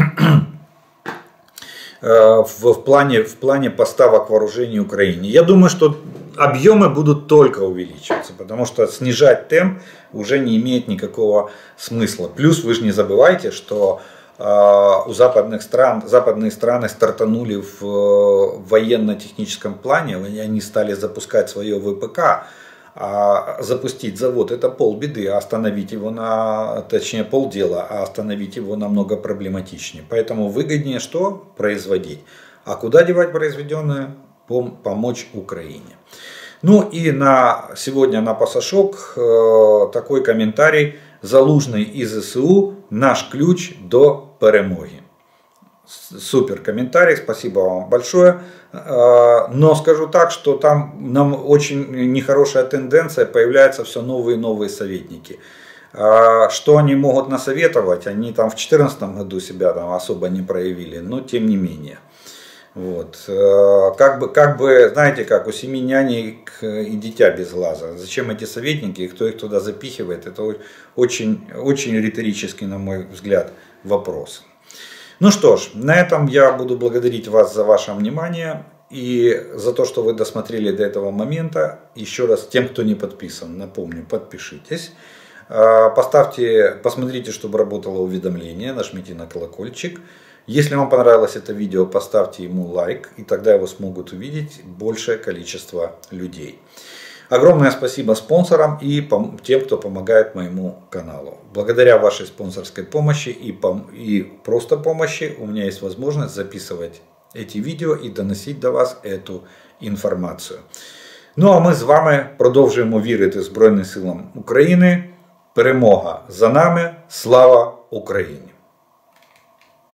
в, в, плане, в плане поставок вооружений Украине. Я думаю, что объемы будут только увеличиваться, потому что снижать темп уже не имеет никакого смысла. Плюс вы же не забывайте, что э, у западных стран, западные страны стартанули в, в военно-техническом плане, они стали запускать свое вэ пэ ка. А запустить завод — это полбеды, а остановить его на, точнее полдела, а остановить его намного проблематичнее. Поэтому выгоднее что? Производить. А куда девать произведенное? Пом- помочь Украине. Ну и на, сегодня на Пасашок э, такой комментарий. Залужный из эс е у — наш ключ до перемоги. Супер комментарий, спасибо вам большое. Но скажу так, что там нам очень нехорошая тенденция, появляются все новые и новые советники. Что они могут насоветовать, они там в две тысячи четырнадцатом году себя там особо не проявили, но тем не менее. Вот. Как бы, как бы, знаете, как у семи нянек и дитя без глаза. Зачем эти советники и кто их туда запихивает, это очень, очень риторический, на мой взгляд, вопрос. Ну что ж, на этом я буду благодарить вас за ваше внимание и за то, что вы досмотрели до этого момента. Еще раз, тем, кто не подписан, напомню, подпишитесь. Поставьте, посмотрите, чтобы работало уведомление, нажмите на колокольчик. Если вам понравилось это видео, поставьте ему лайк, и тогда его смогут увидеть большее количество людей. Огромное спасибо спонсорам и тем, кто помогает моему каналу. Благодаря вашей спонсорской помощи и, и просто помощи у меня есть возможность записывать эти відео і доносити до вас эту інформацію. Ну а ми з вами продовжуємо вірити Збройним силам України. Перемога за нами. Слава Україні!